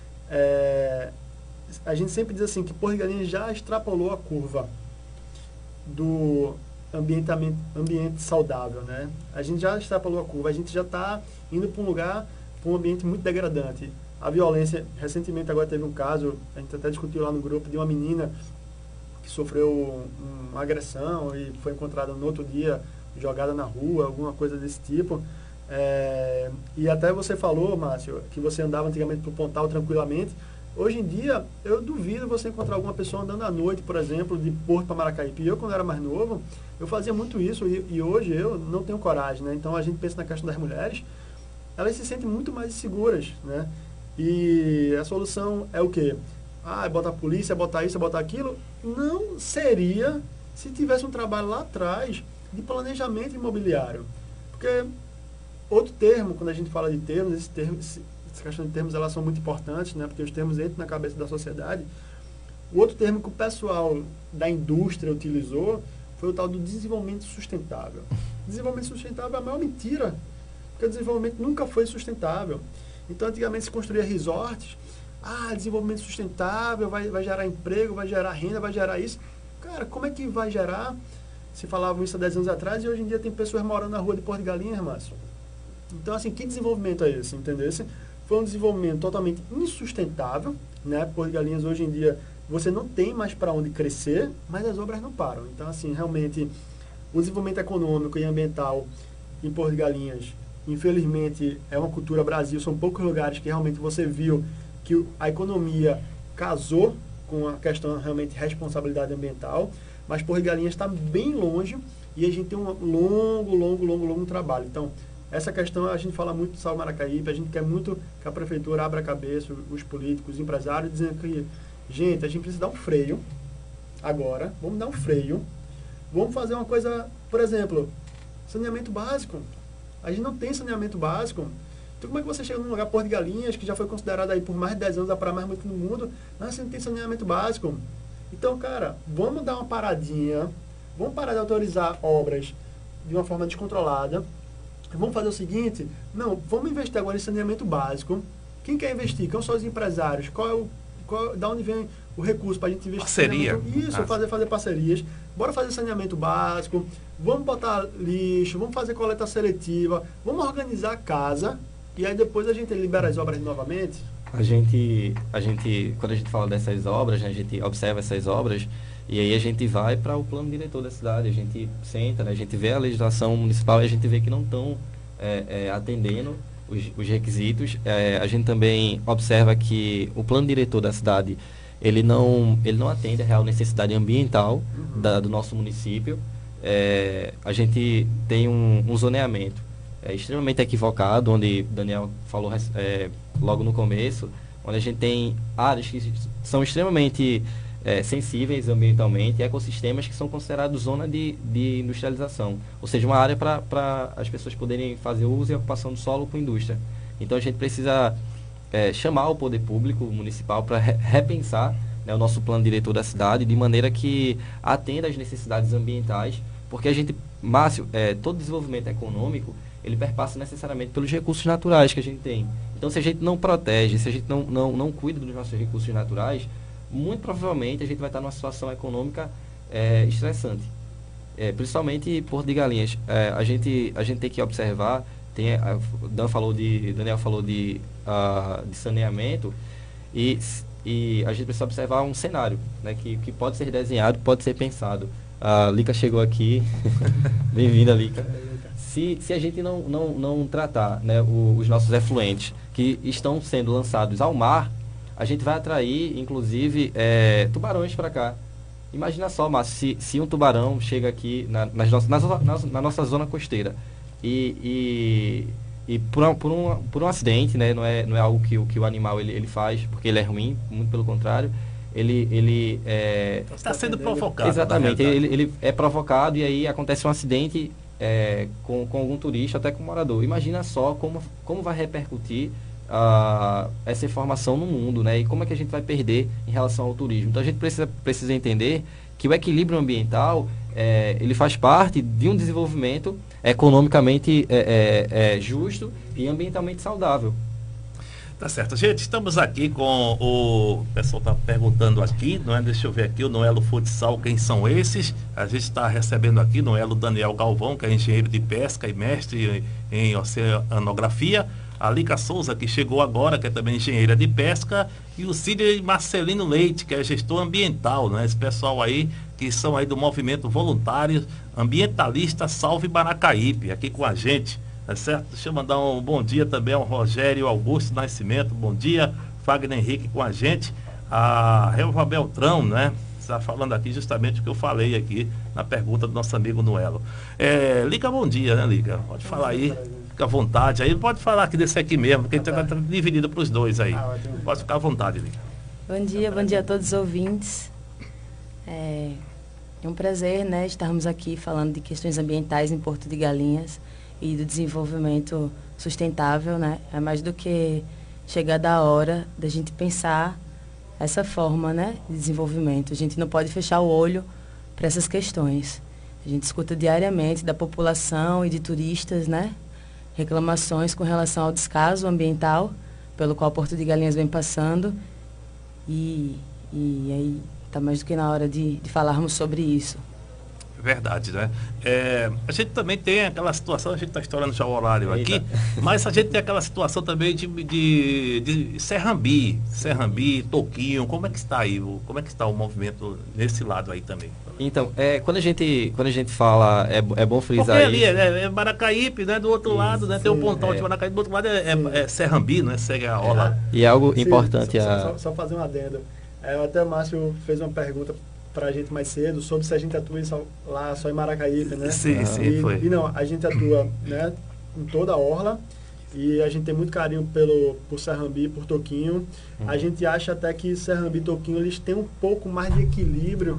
a gente sempre diz assim que Porto de Galinhas já extrapolou a curva do ambiente saudável, né? A gente já extrapolou a curva, a gente já está indo para um lugar, para um ambiente muito degradante. A violência, recentemente agora teve um caso, a gente até discutiu lá no grupo, de uma menina que sofreu uma agressão e foi encontrada no outro dia jogada na rua, alguma coisa desse tipo. E até você falou, Márcio, que você andava antigamente para o Pontal tranquilamente. Hoje em dia, eu duvido você encontrar alguma pessoa andando à noite, por exemplo, de Porto para Maracaípe. Eu, quando era mais novo, eu fazia muito isso e hoje eu não tenho coragem, né? Então a gente pensa na questão das mulheres, elas se sentem muito mais seguras, né? E a solução é o quê? É botar a polícia, é botar isso, é botar aquilo? Não seria se tivesse um trabalho lá atrás de planejamento imobiliário. Porque outro termo, quando a gente fala de termos, essa questão de termos, elas são muito importantes, né? Porque os termos entram na cabeça da sociedade. O outro termo que o pessoal da indústria utilizou foi o tal do desenvolvimento sustentável. Desenvolvimento sustentável é a maior mentira, porque o desenvolvimento nunca foi sustentável. Então, antigamente se construía resorts, desenvolvimento sustentável, vai gerar emprego, vai gerar renda, vai gerar isso. Cara, como é que vai gerar? Se falavam isso há 10 anos atrás e hoje em dia tem pessoas morando na rua de Porto de Galinhas, Márcio. Então, assim, que desenvolvimento é esse, entendeu? Esse foi um desenvolvimento totalmente insustentável, né? Porto de Galinhas, hoje em dia, você não tem mais para onde crescer, mas as obras não param. Então, assim, realmente, o desenvolvimento econômico e ambiental em Porto de Galinhas, infelizmente, é uma cultura Brasil. São poucos lugares que realmente você viu que a economia casou com a questão realmente de responsabilidade ambiental, mas Porto de Galinhas está bem longe e a gente tem um longo trabalho. Então, essa questão, a gente fala muito do Salve Maracaípe, a gente quer muito que a prefeitura abra a cabeça, os políticos, os empresários, dizendo que, gente, a gente precisa dar um freio agora, vamos dar um freio, vamos fazer uma coisa, por exemplo, saneamento básico. A gente não tem saneamento básico. Então, como é que você chega num lugar, Porto de Galinhas, que já foi considerado aí por mais de 10 anos a praia mais bonita do mundo, mas você não tem saneamento básico? Então, cara, vamos dar uma paradinha, vamos parar de autorizar obras de uma forma descontrolada. Vamos fazer o seguinte, vamos investir agora em saneamento básico. Quem quer investir? Quem são os empresários? Da onde vem o recurso para a gente investir? Parceria. Isso, fazer parcerias. Bora fazer saneamento básico, vamos botar lixo, vamos fazer coleta seletiva, vamos organizar a casa e aí depois a gente libera as obras novamente. A gente, quando a gente fala dessas obras, né, a gente observa essas obras e aí a gente vai para o plano diretor da cidade, a gente senta, né, a gente vê a legislação municipal e a gente vê que não estão atendendo os requisitos. A gente também observa que o plano diretor da cidade, ele não atende a real necessidade ambiental do nosso município. A gente tem um zoneamento extremamente equivocado, onde Daniel falou logo no começo, onde a gente tem áreas que são extremamente sensíveis ambientalmente, ecossistemas que são considerados zona de industrialização, ou seja, uma área para as pessoas poderem fazer uso e ocupação do solo com indústria. Então a gente precisa chamar o poder público municipal para repensar, né, o nosso plano diretor da cidade de maneira que atenda às necessidades ambientais, porque a gente, Márcio, todo desenvolvimento econômico ele perpassa necessariamente pelos recursos naturais que a gente tem. Então, se a gente não protege, se a gente não cuida dos nossos recursos naturais, muito provavelmente a gente vai estar numa situação econômica estressante. Principalmente Porto de Galinhas. A gente tem que observar, Daniel falou de saneamento, e a gente precisa observar um cenário, né, que pode ser desenhado, pode ser pensado. A Lica chegou aqui. Bem-vinda, Lica. Se a gente não tratar, né, os nossos efluentes que estão sendo lançados ao mar, a gente vai atrair, inclusive, tubarões para cá. Imagina só, Márcio, se um tubarão chega aqui na nossa zona costeira e por um acidente, né, não é algo que o animal ele faz porque ele é ruim, muito pelo contrário, ele está sendo provocado. Exatamente, ele é provocado e aí acontece um acidente com algum turista, até com um morador. Imagina só como vai repercutir essa informação no mundo, né? E como é que a gente vai perder em relação ao turismo. Então a gente precisa entender que o equilíbrio ambiental ele faz parte de um desenvolvimento economicamente justo e ambientalmente saudável. Tá certo, gente, estamos aqui com o pessoal está perguntando aqui, não é? Deixa eu ver aqui, o Noelo Futsal, quem são esses? A gente está recebendo aqui Noelo Daniel Galvão, que é engenheiro de pesca e mestre em oceanografia, a Lica Souza, que chegou agora, que é também engenheira de pesca, e o Cid Marcelino Leite, que é gestor ambiental, né? Esse pessoal aí que são aí do movimento voluntário ambientalista Salve Maracaípe, aqui com a gente. É certo? Deixa eu mandar um bom dia também ao Rogério Augusto Nascimento, bom dia, Fagner Henrique com a gente, a Relva Beltrão, né? Está falando aqui justamente o que eu falei aqui na pergunta do nosso amigo Noelo. Lica, bom dia, né, Lica? Pode falar aí, fica à vontade. Aí pode falar aqui desse aqui mesmo, porque está dividido para os dois aí. Pode ficar à vontade, Lica. Bom dia a todos os ouvintes. É um prazer, né, estarmos aqui falando de questões ambientais em Porto de Galinhas e do desenvolvimento sustentável, né? É mais do que chegada a hora da gente pensar essa forma, né, de desenvolvimento. A gente não pode fechar o olho para essas questões. A gente escuta diariamente da população e de turistas, né? Reclamações com relação ao descaso ambiental pelo qual Porto de Galinhas vem passando. E aí está mais do que na hora de falarmos sobre isso. Verdade, né? A gente também tem aquela situação, a gente está estourando já o horário aqui, mas a gente tem aquela situação também de Serrambi, Toquinho, como é que está aí? Como é que está o movimento nesse lado aí também? Então, quando a gente fala, é bom frisar porque ali isso. é Maracaípe, né? Do outro lado, né? Tem um pontão de Maracaípe, do outro lado é Serrambi, né? Segue a orla. E é algo importante. Só fazer um adendo. Até o Márcio fez uma pergunta para a gente mais cedo sobre se a gente atua lá só em Maracaípe, né? Sim, foi. E não, a gente atua, né, em toda a orla e a gente tem muito carinho por Serrambi, por Toquinho. A gente acha até que Serrambi e Toquinho eles têm um pouco mais de equilíbrio,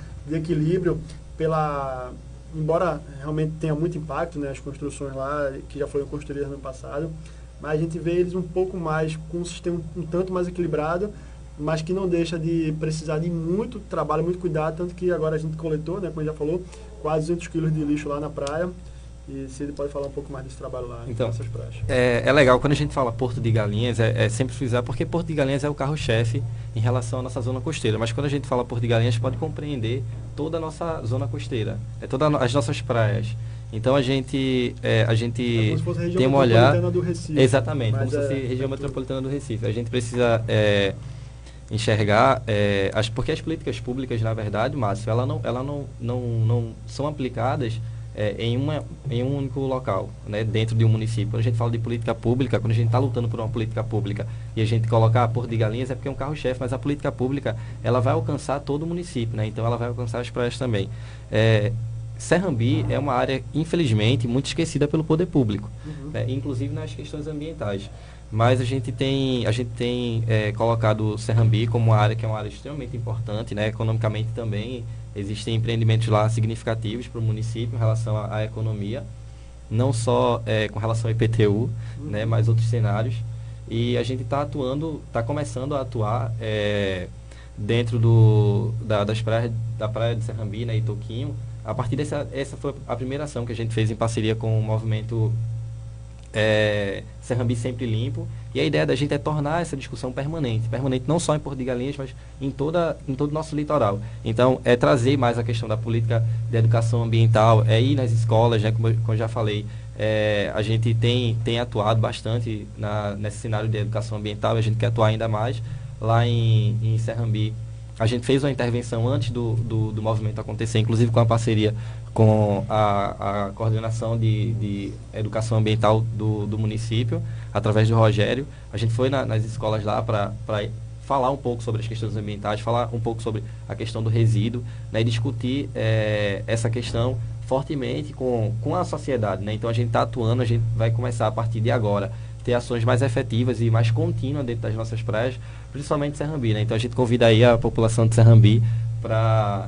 embora realmente tenha muito impacto, né, as construções lá que já foram construídas no passado, mas a gente vê eles um pouco mais com um sistema um tanto mais equilibrado, mas que não deixa de precisar de muito trabalho, muito cuidado, tanto que agora a gente coletou, né, como já falou, quase 200 quilos de lixo lá na praia. E se ele pode falar um pouco mais desse trabalho lá, então, nessas praias. É legal, quando a gente fala Porto de Galinhas, é sempre frisar, porque Porto de Galinhas é o carro-chefe em relação à nossa zona costeira. Mas quando a gente fala Porto de Galinhas, pode compreender toda a nossa zona costeira, todas as nossas praias. Então a gente como se fosse a região tem um olhar... do Recife. Exatamente, como se fosse região metropolitana do Recife. A gente precisa enxergar, porque as políticas públicas, na verdade, Márcio, elas não são aplicadas em um único local, né, dentro de um município. Quando a gente fala de política pública, quando a gente está lutando por uma política pública e a gente colocar Porto de Galinhas, é porque é um carro-chefe, mas a política pública ela vai alcançar todo o município, né, então ela vai alcançar as praias também. Serrambi é uma área, infelizmente, muito esquecida pelo poder público, né, inclusive nas questões ambientais. Mas a gente tem colocado Serrambi como uma área que é uma área extremamente importante, né, economicamente também. Existem empreendimentos lá significativos para o município em relação à economia, não só com relação ao IPTU, né, mas outros cenários. E a gente está começando a atuar dentro das praias, da praia de Serrambi, né, e Toquinho. A partir essa foi a primeira ação que a gente fez em parceria com o movimento Serrambi Sempre Limpo, e a ideia da gente é tornar essa discussão permanente não só em Porto de Galinhas, mas em todo o nosso litoral. Então, trazer mais a questão da política de educação ambiental, ir nas escolas, né, como eu já falei, a gente tem atuado bastante nesse cenário de educação ambiental, a gente quer atuar ainda mais lá em Serrambi. A gente fez uma intervenção antes do movimento acontecer, inclusive com a parceria com a coordenação de educação ambiental do município, através do Rogério. A gente foi nas escolas lá para falar um pouco sobre as questões ambientais, falar um pouco sobre a questão do resíduo, né, e discutir essa questão fortemente com a sociedade, né? Então a gente está atuando, a gente vai começar a partir de agora ter ações mais efetivas e mais contínuas dentro das nossas praias, principalmente Serrambi, né? Então a gente convida aí a população de Serrambi para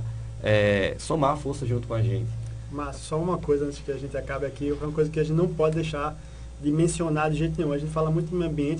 somar força junto com a gente. Mas só uma coisa antes que a gente acabe aqui, uma coisa que a gente não pode deixar de mencionar de jeito nenhum. A gente fala muito de meio ambiente,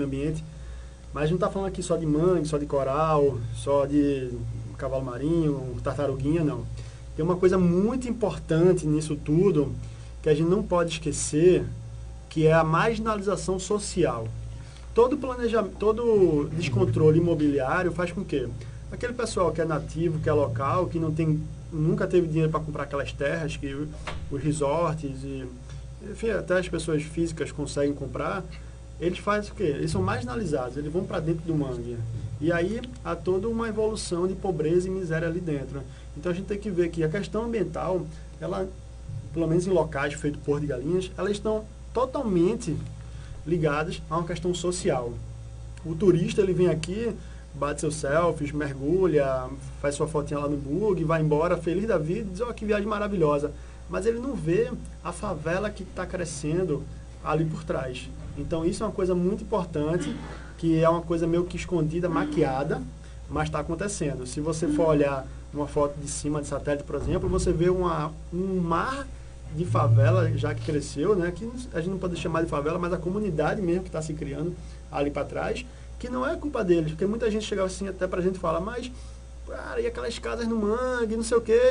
mas a gente não está falando aqui só de mangue, só de coral, só de cavalo marinho, tartaruguinha, não. Tem uma coisa muito importante nisso tudo que a gente não pode esquecer, que é a marginalização social. Todo planejamento, todo descontrole imobiliário faz com que aquele pessoal que é nativo, que é local, que nunca teve dinheiro para comprar aquelas terras que os resorts e, enfim, até as pessoas físicas conseguem comprar, eles fazem o quê? Eles são marginalizados, eles vão para dentro do mangue. E aí há toda uma evolução de pobreza e miséria ali dentro. Então a gente tem que ver que a questão ambiental, ela, pelo menos em locais feitos por Porto de Galinhas, elas estão totalmente ligadas a uma questão social. O turista, ele vem aqui, bate seus selfies, mergulha, faz sua fotinha lá no bug, vai embora feliz da vida e diz, ó, que viagem maravilhosa. Mas ele não vê a favela que está crescendo ali por trás. Então isso é uma coisa muito importante, que é uma coisa meio que escondida, maquiada, mas está acontecendo. Se você for olhar uma foto de cima de satélite, por exemplo, você vê um mar de favela já que cresceu, né? Que a gente não pode chamar de favela, mas a comunidade mesmo que está se criando ali para trás, que não é culpa deles, porque muita gente chegava assim até para a gente falar, mas, cara, e aquelas casas no mangue, não sei o quê.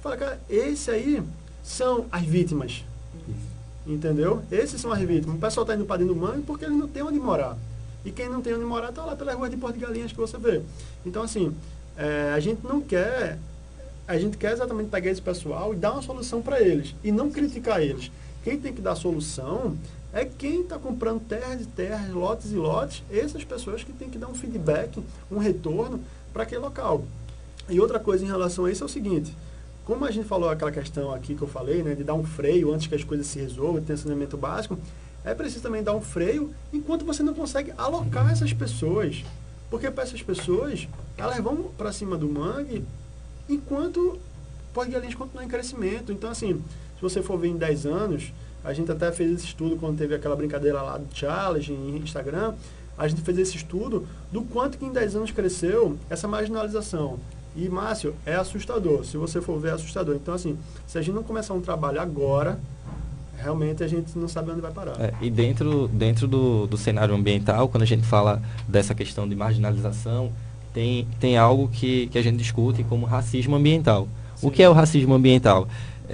Fala, cara, esse aí são as vítimas. Entendeu? Esses são as vítimas. O pessoal está indo para dentro do mangue porque ele não tem onde morar. E quem não tem onde morar está lá pelas ruas de Porto de Galinhas que você vê. Então, assim, a gente não quer... A gente quer exatamente pegar esse pessoal e dar uma solução para eles. E não criticar eles. Quem tem que dar solução é quem está comprando terras e terras, lotes e lotes. Essas pessoas que tem que dar um feedback, um retorno para aquele local. E outra coisa em relação a isso é o seguinte... Como a gente falou aquela questão aqui que eu falei, né, de dar um freio antes que as coisas se resolvam, ter saneamento básico, é preciso também dar um freio enquanto você não consegue alocar essas pessoas. Porque para essas pessoas, elas vão para cima do mangue enquanto Porto de Galinhas continuar em crescimento. Então, assim, se você for ver em 10 anos, a gente até fez esse estudo quando teve aquela brincadeira lá do challenge em Instagram, a gente fez esse estudo do quanto que em 10 anos cresceu essa marginalização. E, Márcio, é assustador. Se você for ver, é assustador. Então, assim, se a gente não começar um trabalho agora, realmente a gente não sabe onde vai parar. E dentro do cenário ambiental, quando a gente fala dessa questão de marginalização, tem algo que a gente discute como racismo ambiental. Sim. O que é o racismo ambiental?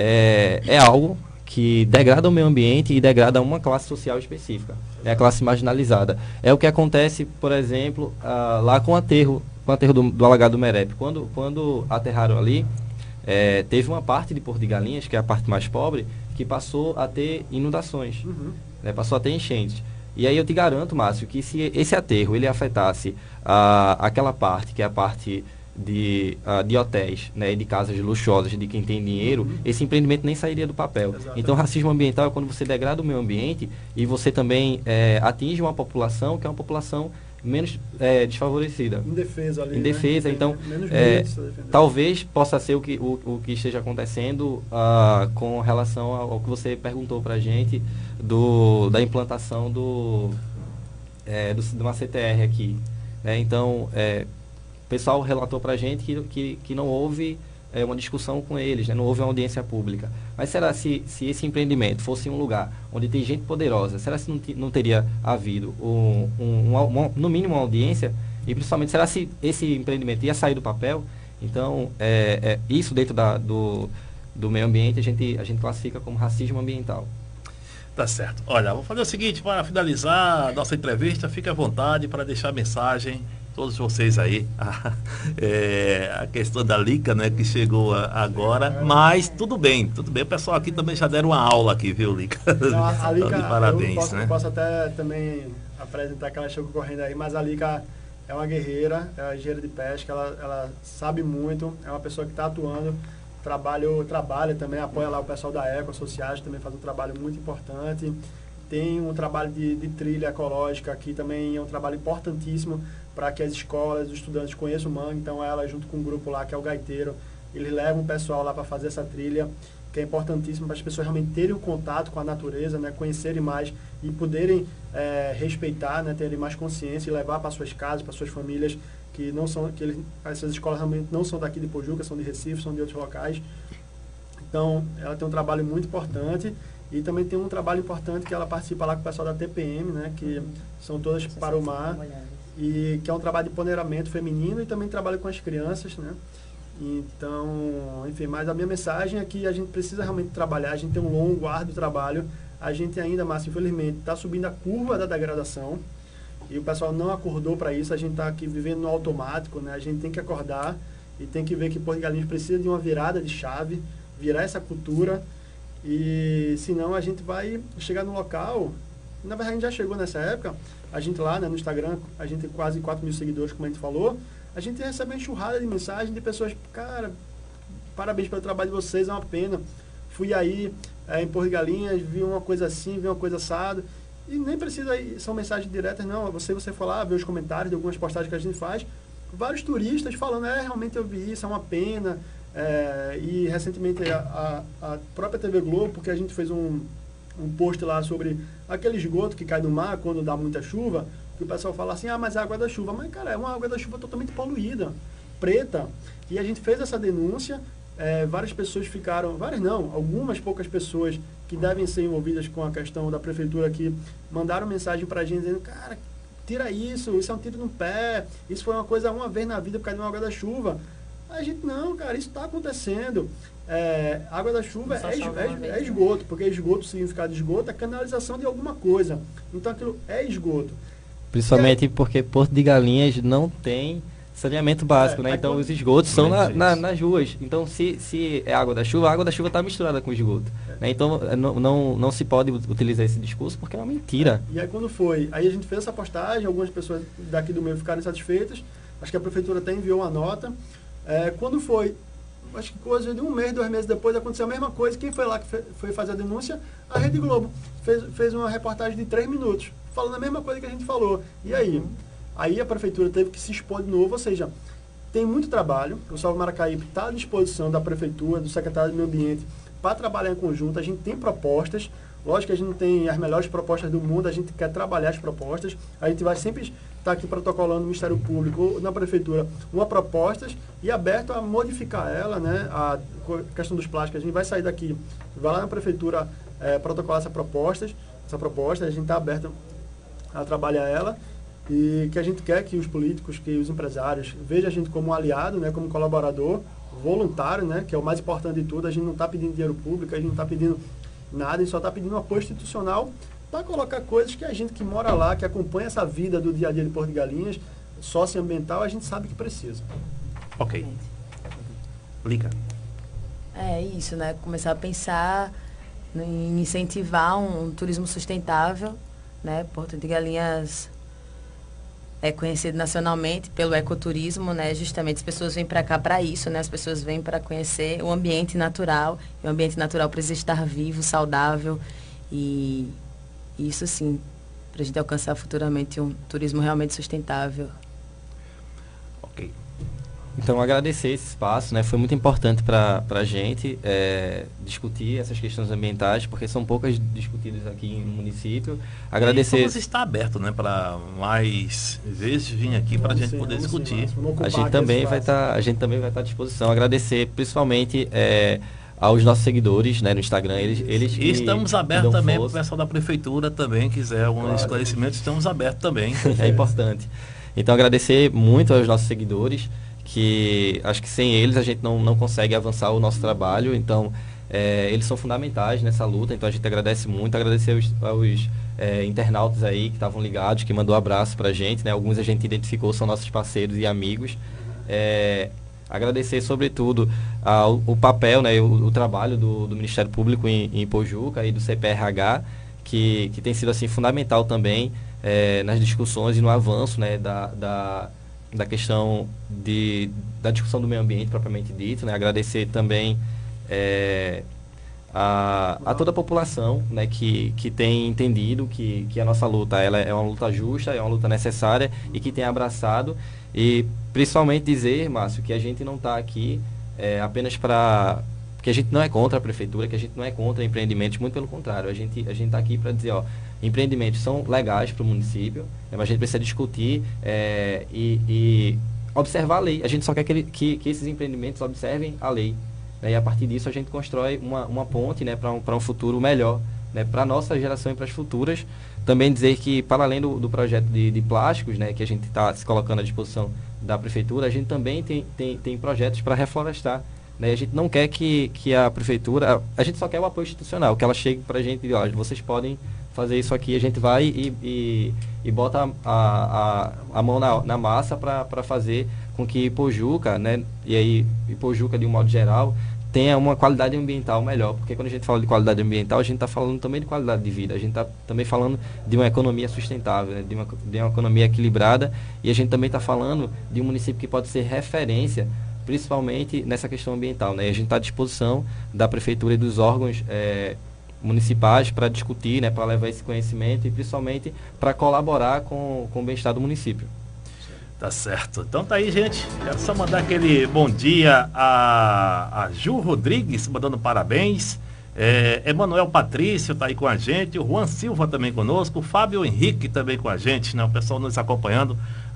É algo que degrada o meio ambiente e degrada uma classe social específica. É a classe marginalizada. É o que acontece, por exemplo, lá com o aterro do Alagado do Merepe. Quando aterraram ali, teve uma parte de Porto de Galinhas, que é a parte mais pobre, que passou a ter inundações, né, passou a ter enchentes. E aí eu te garanto, Márcio, que se esse aterro ele afetasse aquela parte, que é a parte de hotéis, né, de casas luxuosas, de quem tem dinheiro, esse empreendimento nem sairia do papel. Exatamente. Então, racismo ambiental é quando você degrada o meio ambiente e você também atinge uma população que é uma população menos desfavorecida. Indefesa ali. Indefesa, né? Então, talvez possa ser o que esteja acontecendo com relação ao que você perguntou para a gente da implantação de uma CTR aqui. Né? Então, o pessoal relatou para a gente que não houve uma discussão com eles, né? Não houve uma audiência pública. Mas será se esse empreendimento fosse um lugar onde tem gente poderosa, será se não teria havido no mínimo uma audiência? E principalmente, será se esse empreendimento ia sair do papel? Então, isso dentro do meio ambiente a gente classifica como racismo ambiental. Tá certo. Olha, vou fazer o seguinte, para finalizar a nossa entrevista, fique à vontade para deixar mensagem, todos vocês aí, a questão da Lica, né, que chegou agora, mas tudo bem, o pessoal aqui também já deram uma aula aqui, viu, Lica? Não, a Lica, então, parabéns, eu posso até também apresentar que ela chegou correndo aí, mas a Lica é uma guerreira, é uma engenheira de pesca, ela sabe muito, é uma pessoa que está atuando, trabalha também, apoia lá o pessoal da Eco Associados, também faz um trabalho muito importante. Tem um trabalho de trilha ecológica aqui também, é um trabalho importantíssimo para que as escolas, os estudantes conheçam o mangue. Então ela, junto com um grupo lá, que é o Gaiteiro, eles levam o pessoal lá para fazer essa trilha, que é importantíssimo para as pessoas realmente terem um contato com a natureza, né, conhecerem mais e poderem respeitar, né, terem mais consciência e levar para suas casas, para suas famílias, que não são, essas escolas realmente não são daqui de Pojuca, são de Recife, são de outros locais. Então ela tem um trabalho muito importante. E também tem um trabalho importante que ela participa lá com o pessoal da TPM, né, que são todas para o mar, e que é um trabalho de empoderamento feminino e também trabalha com as crianças, né. Então, enfim, mas a minha mensagem é que a gente precisa realmente trabalhar, a gente tem um longo, árduo trabalho, a gente ainda, Márcio, infelizmente, está subindo a curva da degradação, e o pessoal não acordou para isso, a gente está aqui vivendo no automático, né, a gente tem que acordar e tem que ver que Porto de Galinhas precisa de uma virada de chave, virar essa cultura. E senão a gente vai chegar no local, na verdade a gente já chegou nessa época, a gente lá, né, no Instagram, a gente tem quase 4 mil seguidores, como a gente falou, a gente recebe uma enxurrada de mensagens de pessoas, cara, parabéns pelo trabalho de vocês, é uma pena, fui aí em Porto de Galinhas, vi uma coisa assim, vi uma coisa assada, e nem precisa, são mensagens diretas, não, você for lá ver os comentários de algumas postagens que a gente faz, vários turistas falando, realmente eu vi isso, é uma pena. E recentemente a própria TV Globo, porque a gente fez um post lá sobre aquele esgoto que cai no mar quando dá muita chuva, que o pessoal fala assim, mas é água da chuva. Mas, cara, é uma água da chuva totalmente poluída, preta. E a gente fez essa denúncia, várias pessoas algumas poucas pessoas que devem ser envolvidas com a questão da prefeitura aqui, mandaram mensagem pra gente dizendo, cara, tira isso é um tiro no pé, isso foi uma coisa uma vez na vida por causa de uma água da chuva. A gente, não, cara, isso está acontecendo. Água da chuva é vez, esgoto, porque esgoto, o significado de esgoto é canalização de alguma coisa. Então aquilo é esgoto. Principalmente porque Porto de Galinhas não tem saneamento básico, né? Então os esgotos são nas ruas. Então se é água da chuva, a água da chuva está misturada com esgoto. Né? Então não se pode utilizar esse discurso porque é uma mentira. E aí quando foi? Aí a gente fez essa postagem, algumas pessoas daqui do meio ficaram insatisfeitas. Acho que a prefeitura até enviou uma nota. Quando foi? Acho que coisa de 1 mês, 2 meses depois, aconteceu a mesma coisa. Quem foi lá que foi fazer a denúncia? A Rede Globo. Fez uma reportagem de 3 minutos, falando a mesma coisa que a gente falou. E aí? Aí a prefeitura teve que se expor de novo, ou seja, tem muito trabalho. O Salve Maracaípe está à disposição da prefeitura, do secretário do Meio Ambiente, para trabalhar em conjunto. A gente tem propostas. Lógico que a gente não tem as melhores propostas do mundo, a gente quer trabalhar as propostas. A gente vai sempre estar aqui protocolando no Ministério Público ou na Prefeitura uma propostas e aberto a modificar ela, né? A questão dos plásticos, a gente vai sair daqui, vai lá na Prefeitura protocolar essa proposta, a gente está aberto a trabalhar ela e que a gente quer que os políticos, que os empresários vejam a gente como um aliado, né? Como colaborador, voluntário, né? Que é o mais importante de tudo. A gente não está pedindo dinheiro público, a gente não está pedindo nada, a gente só está pedindo um apoio institucional para colocar coisas que a gente que mora lá, que acompanha essa vida do dia a dia de Porto de Galinhas, socioambiental, a gente sabe que precisa. Ok. Liga. É isso, né? Começar a pensar em incentivar um turismo sustentável, né? Porto de Galinhas é conhecido nacionalmente pelo ecoturismo, né? Justamente as pessoas vêm para cá para isso, né? As pessoas vêm para conhecer o ambiente natural. E o ambiente natural precisa estar vivo, saudável e isso sim, para a gente alcançar futuramente um turismo realmente sustentável. Ok. Então, agradecer esse espaço, né? Foi muito importante para a gente discutir essas questões ambientais, porque são poucas discutidas aqui no município. Agradecer. E está aberto, né? Para mais vezes vir aqui para a gente poder discutir. A gente também vai estar à disposição. Agradecer principalmente aos nossos seguidores, né, no Instagram. Eles e estamos abertos também para o força. pessoal da prefeitura também, quiser algum esclarecimento, estamos abertos também. É importante. Então, agradecer muito aos nossos seguidores, que acho que sem eles a gente não consegue avançar o nosso trabalho. Então, eles são fundamentais nessa luta, então a gente agradece muito. Agradecer aos internautas aí que estavam ligados, que mandou abraço pra gente, né? Alguns a gente identificou, são nossos parceiros e amigos. Agradecer, sobretudo, o papel, né, o trabalho do Ministério Público em Pojuca e do CPRH, que tem sido assim, fundamental também nas discussões e no avanço, né, da questão da discussão do meio ambiente propriamente dito. Né? Agradecer também a toda a população, né, que tem entendido que a nossa luta ela é uma luta justa, é uma luta necessária e que tem abraçado. E principalmente dizer, Márcio, que a gente não está aqui apenas para... que a gente não é contra a prefeitura, que a gente não é contra empreendimentos, muito pelo contrário. A gente está aqui para dizer, empreendimentos são legais para o município, mas a gente precisa discutir e observar a lei. A gente só quer que esses empreendimentos observem a lei. Né? E a partir disso a gente constrói uma ponte, né, para um futuro melhor, né, para a nossa geração e para as futuras. Também dizer que, para além do projeto de plásticos, né, que a gente está se colocando à disposição da prefeitura, a gente também tem projetos para reflorestar. Né? A gente não quer que a prefeitura... A gente só quer o apoio institucional, que ela chegue para a gente e diga, vocês podem fazer isso aqui. A gente vai e bota a mão na massa para fazer com que Pojuca, né, e Pojuca de um modo geral, tenha uma qualidade ambiental melhor. Porque quando a gente fala de qualidade ambiental, a gente está falando também de qualidade de vida. A gente está também falando de uma economia sustentável, né? de uma economia equilibrada. E a gente também está falando de um município que pode ser referência, principalmente nessa questão ambiental. Né? E a gente está à disposição da prefeitura e dos órgãos municipais para discutir, né? Para levar esse conhecimento e principalmente para colaborar com o bem-estar do município. Tá certo. Então tá aí, gente. Quero só mandar aquele bom dia a Ju Rodrigues, mandando parabéns. Emanuel Patrício tá aí com a gente. O Juan Silva também conosco. O Fábio Henrique também com a gente, né? O pessoal nos acompanhando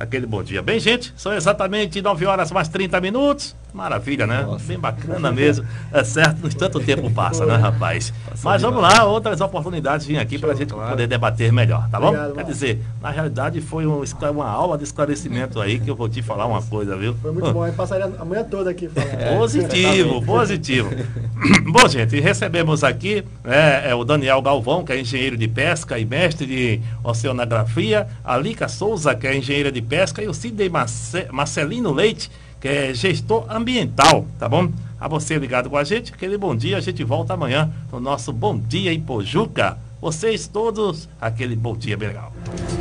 Aquele bom dia. Bem, gente, são exatamente 9 horas mais 30 minutos. Maravilha, né? Nossa. Bem bacana mesmo. É certo, tanto tempo passa, né, rapaz? Mas vamos demais. lá, outras oportunidades vir aqui para a gente claro. poder debater melhor, tá bom? Obrigado, Quer Marcos. dizer, na realidade foi uma aula de esclarecimento aí que eu vou te falar uma coisa, viu? Foi muito bom, eu passaria a manhã toda aqui falando. Positivo, positivo. Bom, gente, recebemos aqui o Daniel Galvão, que é engenheiro de pesca e mestre de oceanografia, a Lica Souza, que é engenheira de pesca, e o Sidney Marcelino Leite, que é gestor ambiental, tá bom? A você ligado com a gente, aquele bom dia, a gente volta amanhã no nosso Bom Dia em Pojuca. Vocês todos, aquele bom dia bem legal.